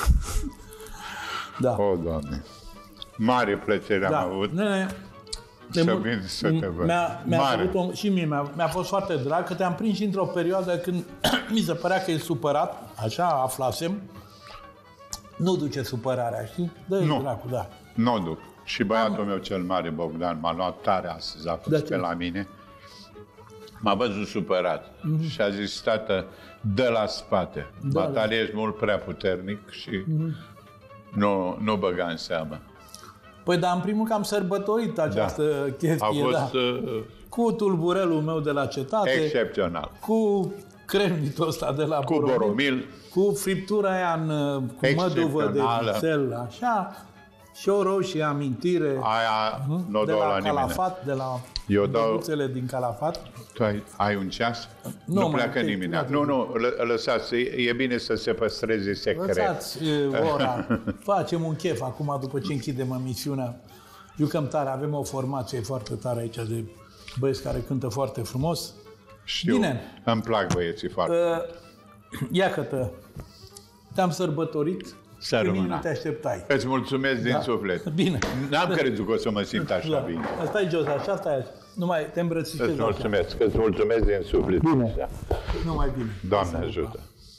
Da. o, Doamne, mare plăcere Da. am avut. Ne, Să mult- vin să te văd. Mi-a, mi-a Mare. făcut o, și mie mi-a, mi-a fost foarte drag că te-am prins și într-o perioadă când mi se părea că e supărat, așa aflasem, Nu duce supărarea, știi? Dă-i Nu. dracu, da. Nu duc. Și băiatul meu cel mare, Bogdan, m-a luat tare astăzi, a fost pe la mine. M-a văzut supărat mm-hmm. și a zis, tată, dă la spate. Da, Batalie ești mult prea puternic și mm-hmm. nu, nu băga în seamă. Păi, dar în primul că am sărbătorit această da. chestie, a fost, da. Uh, cu tulburelul meu de la cetate. Excepțional. Cu cremnitul ăsta de la Cu Boromil. Boromil. Cu friptura aia în, cu măduvă de vițel, așa. Și o roșie amintire. Aia uh-huh. nu de dau la, la Calafat, nimeni. de la Eu dau... din Calafat. Tu ai, ai un ceas? Nu, nu pleacă nimeni. Nu, nu, lă, lăsați. E bine să se păstreze secret. Lăsați ora. Facem un chef acum, după ce închidem emisiunea. Jucăm tare, avem o formație foarte tare aici de băieți care cântă foarte frumos. Știu, bine. Îmi plac băieții foarte. Uh, Iată-te, te-am sărbătorit. Să rămână. Te așteptai. Îți mulțumesc din da. suflet. Bine. N-am da. crezut că o să mă simt așa da. bine. Stai jos, așa stai. Numai te îmbrățișezi. Îți mulțumesc, îți mulțumesc din suflet. Bine. Da. Numai bine. Doamne ajută.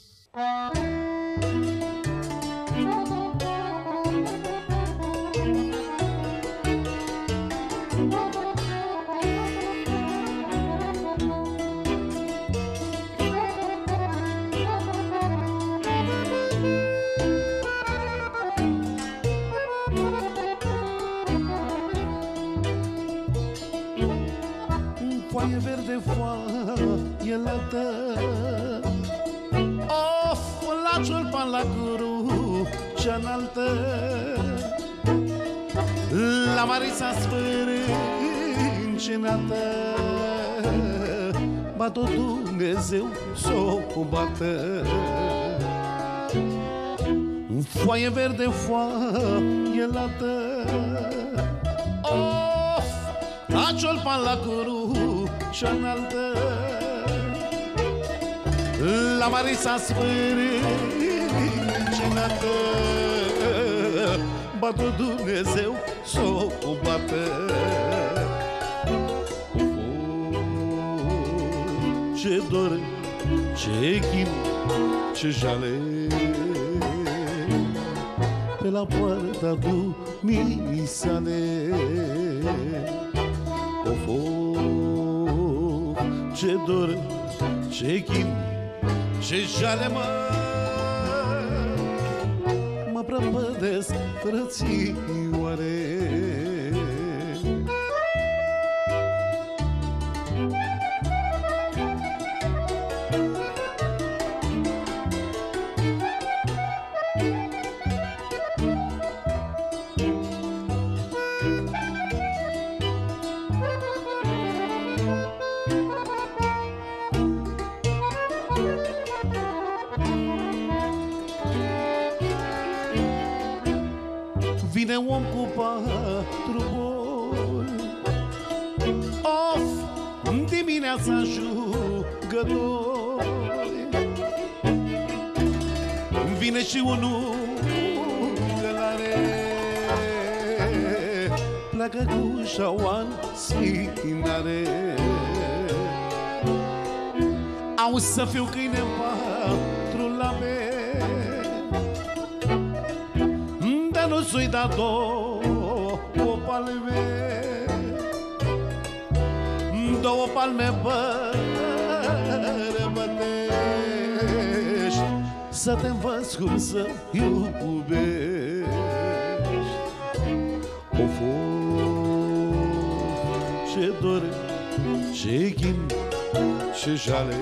Foaie verde, foaie lată. Of, la ciolpan la curu cea înaltă. La Marisa sfârâncinată. Bat-o Dumnezeu s-o bată. Foaie verde, foaie lată. Of, la ciolpan la curu cea înaltă. La Marisa sfârâncinată. Bat-o Dumnezeu s-o bată. Ce dor, ce chin, ce jale. Pe la poarta dumisale. Of, of, ce dor, ce chin, ce jale, mă. Mă prăpădesc, frățioare. Vine om cu patru boi. Of, dimineața jucători. Vine și unul călare. Pleacă cu șauan spinare. Au să fiu câine în patru lame. Nu ți-i da două palme. Două palme bărbătești. Să te învăț cum să iubești. Of, ce dor, ce chin, ce jale.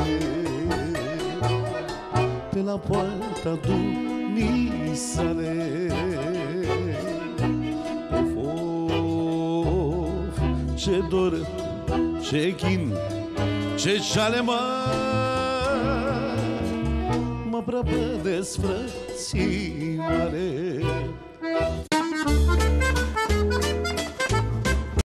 Pe la poarta dumisale. Of, of, ce dor, ce chin, ce jale, mă. Mă prăpădesc, frățioare.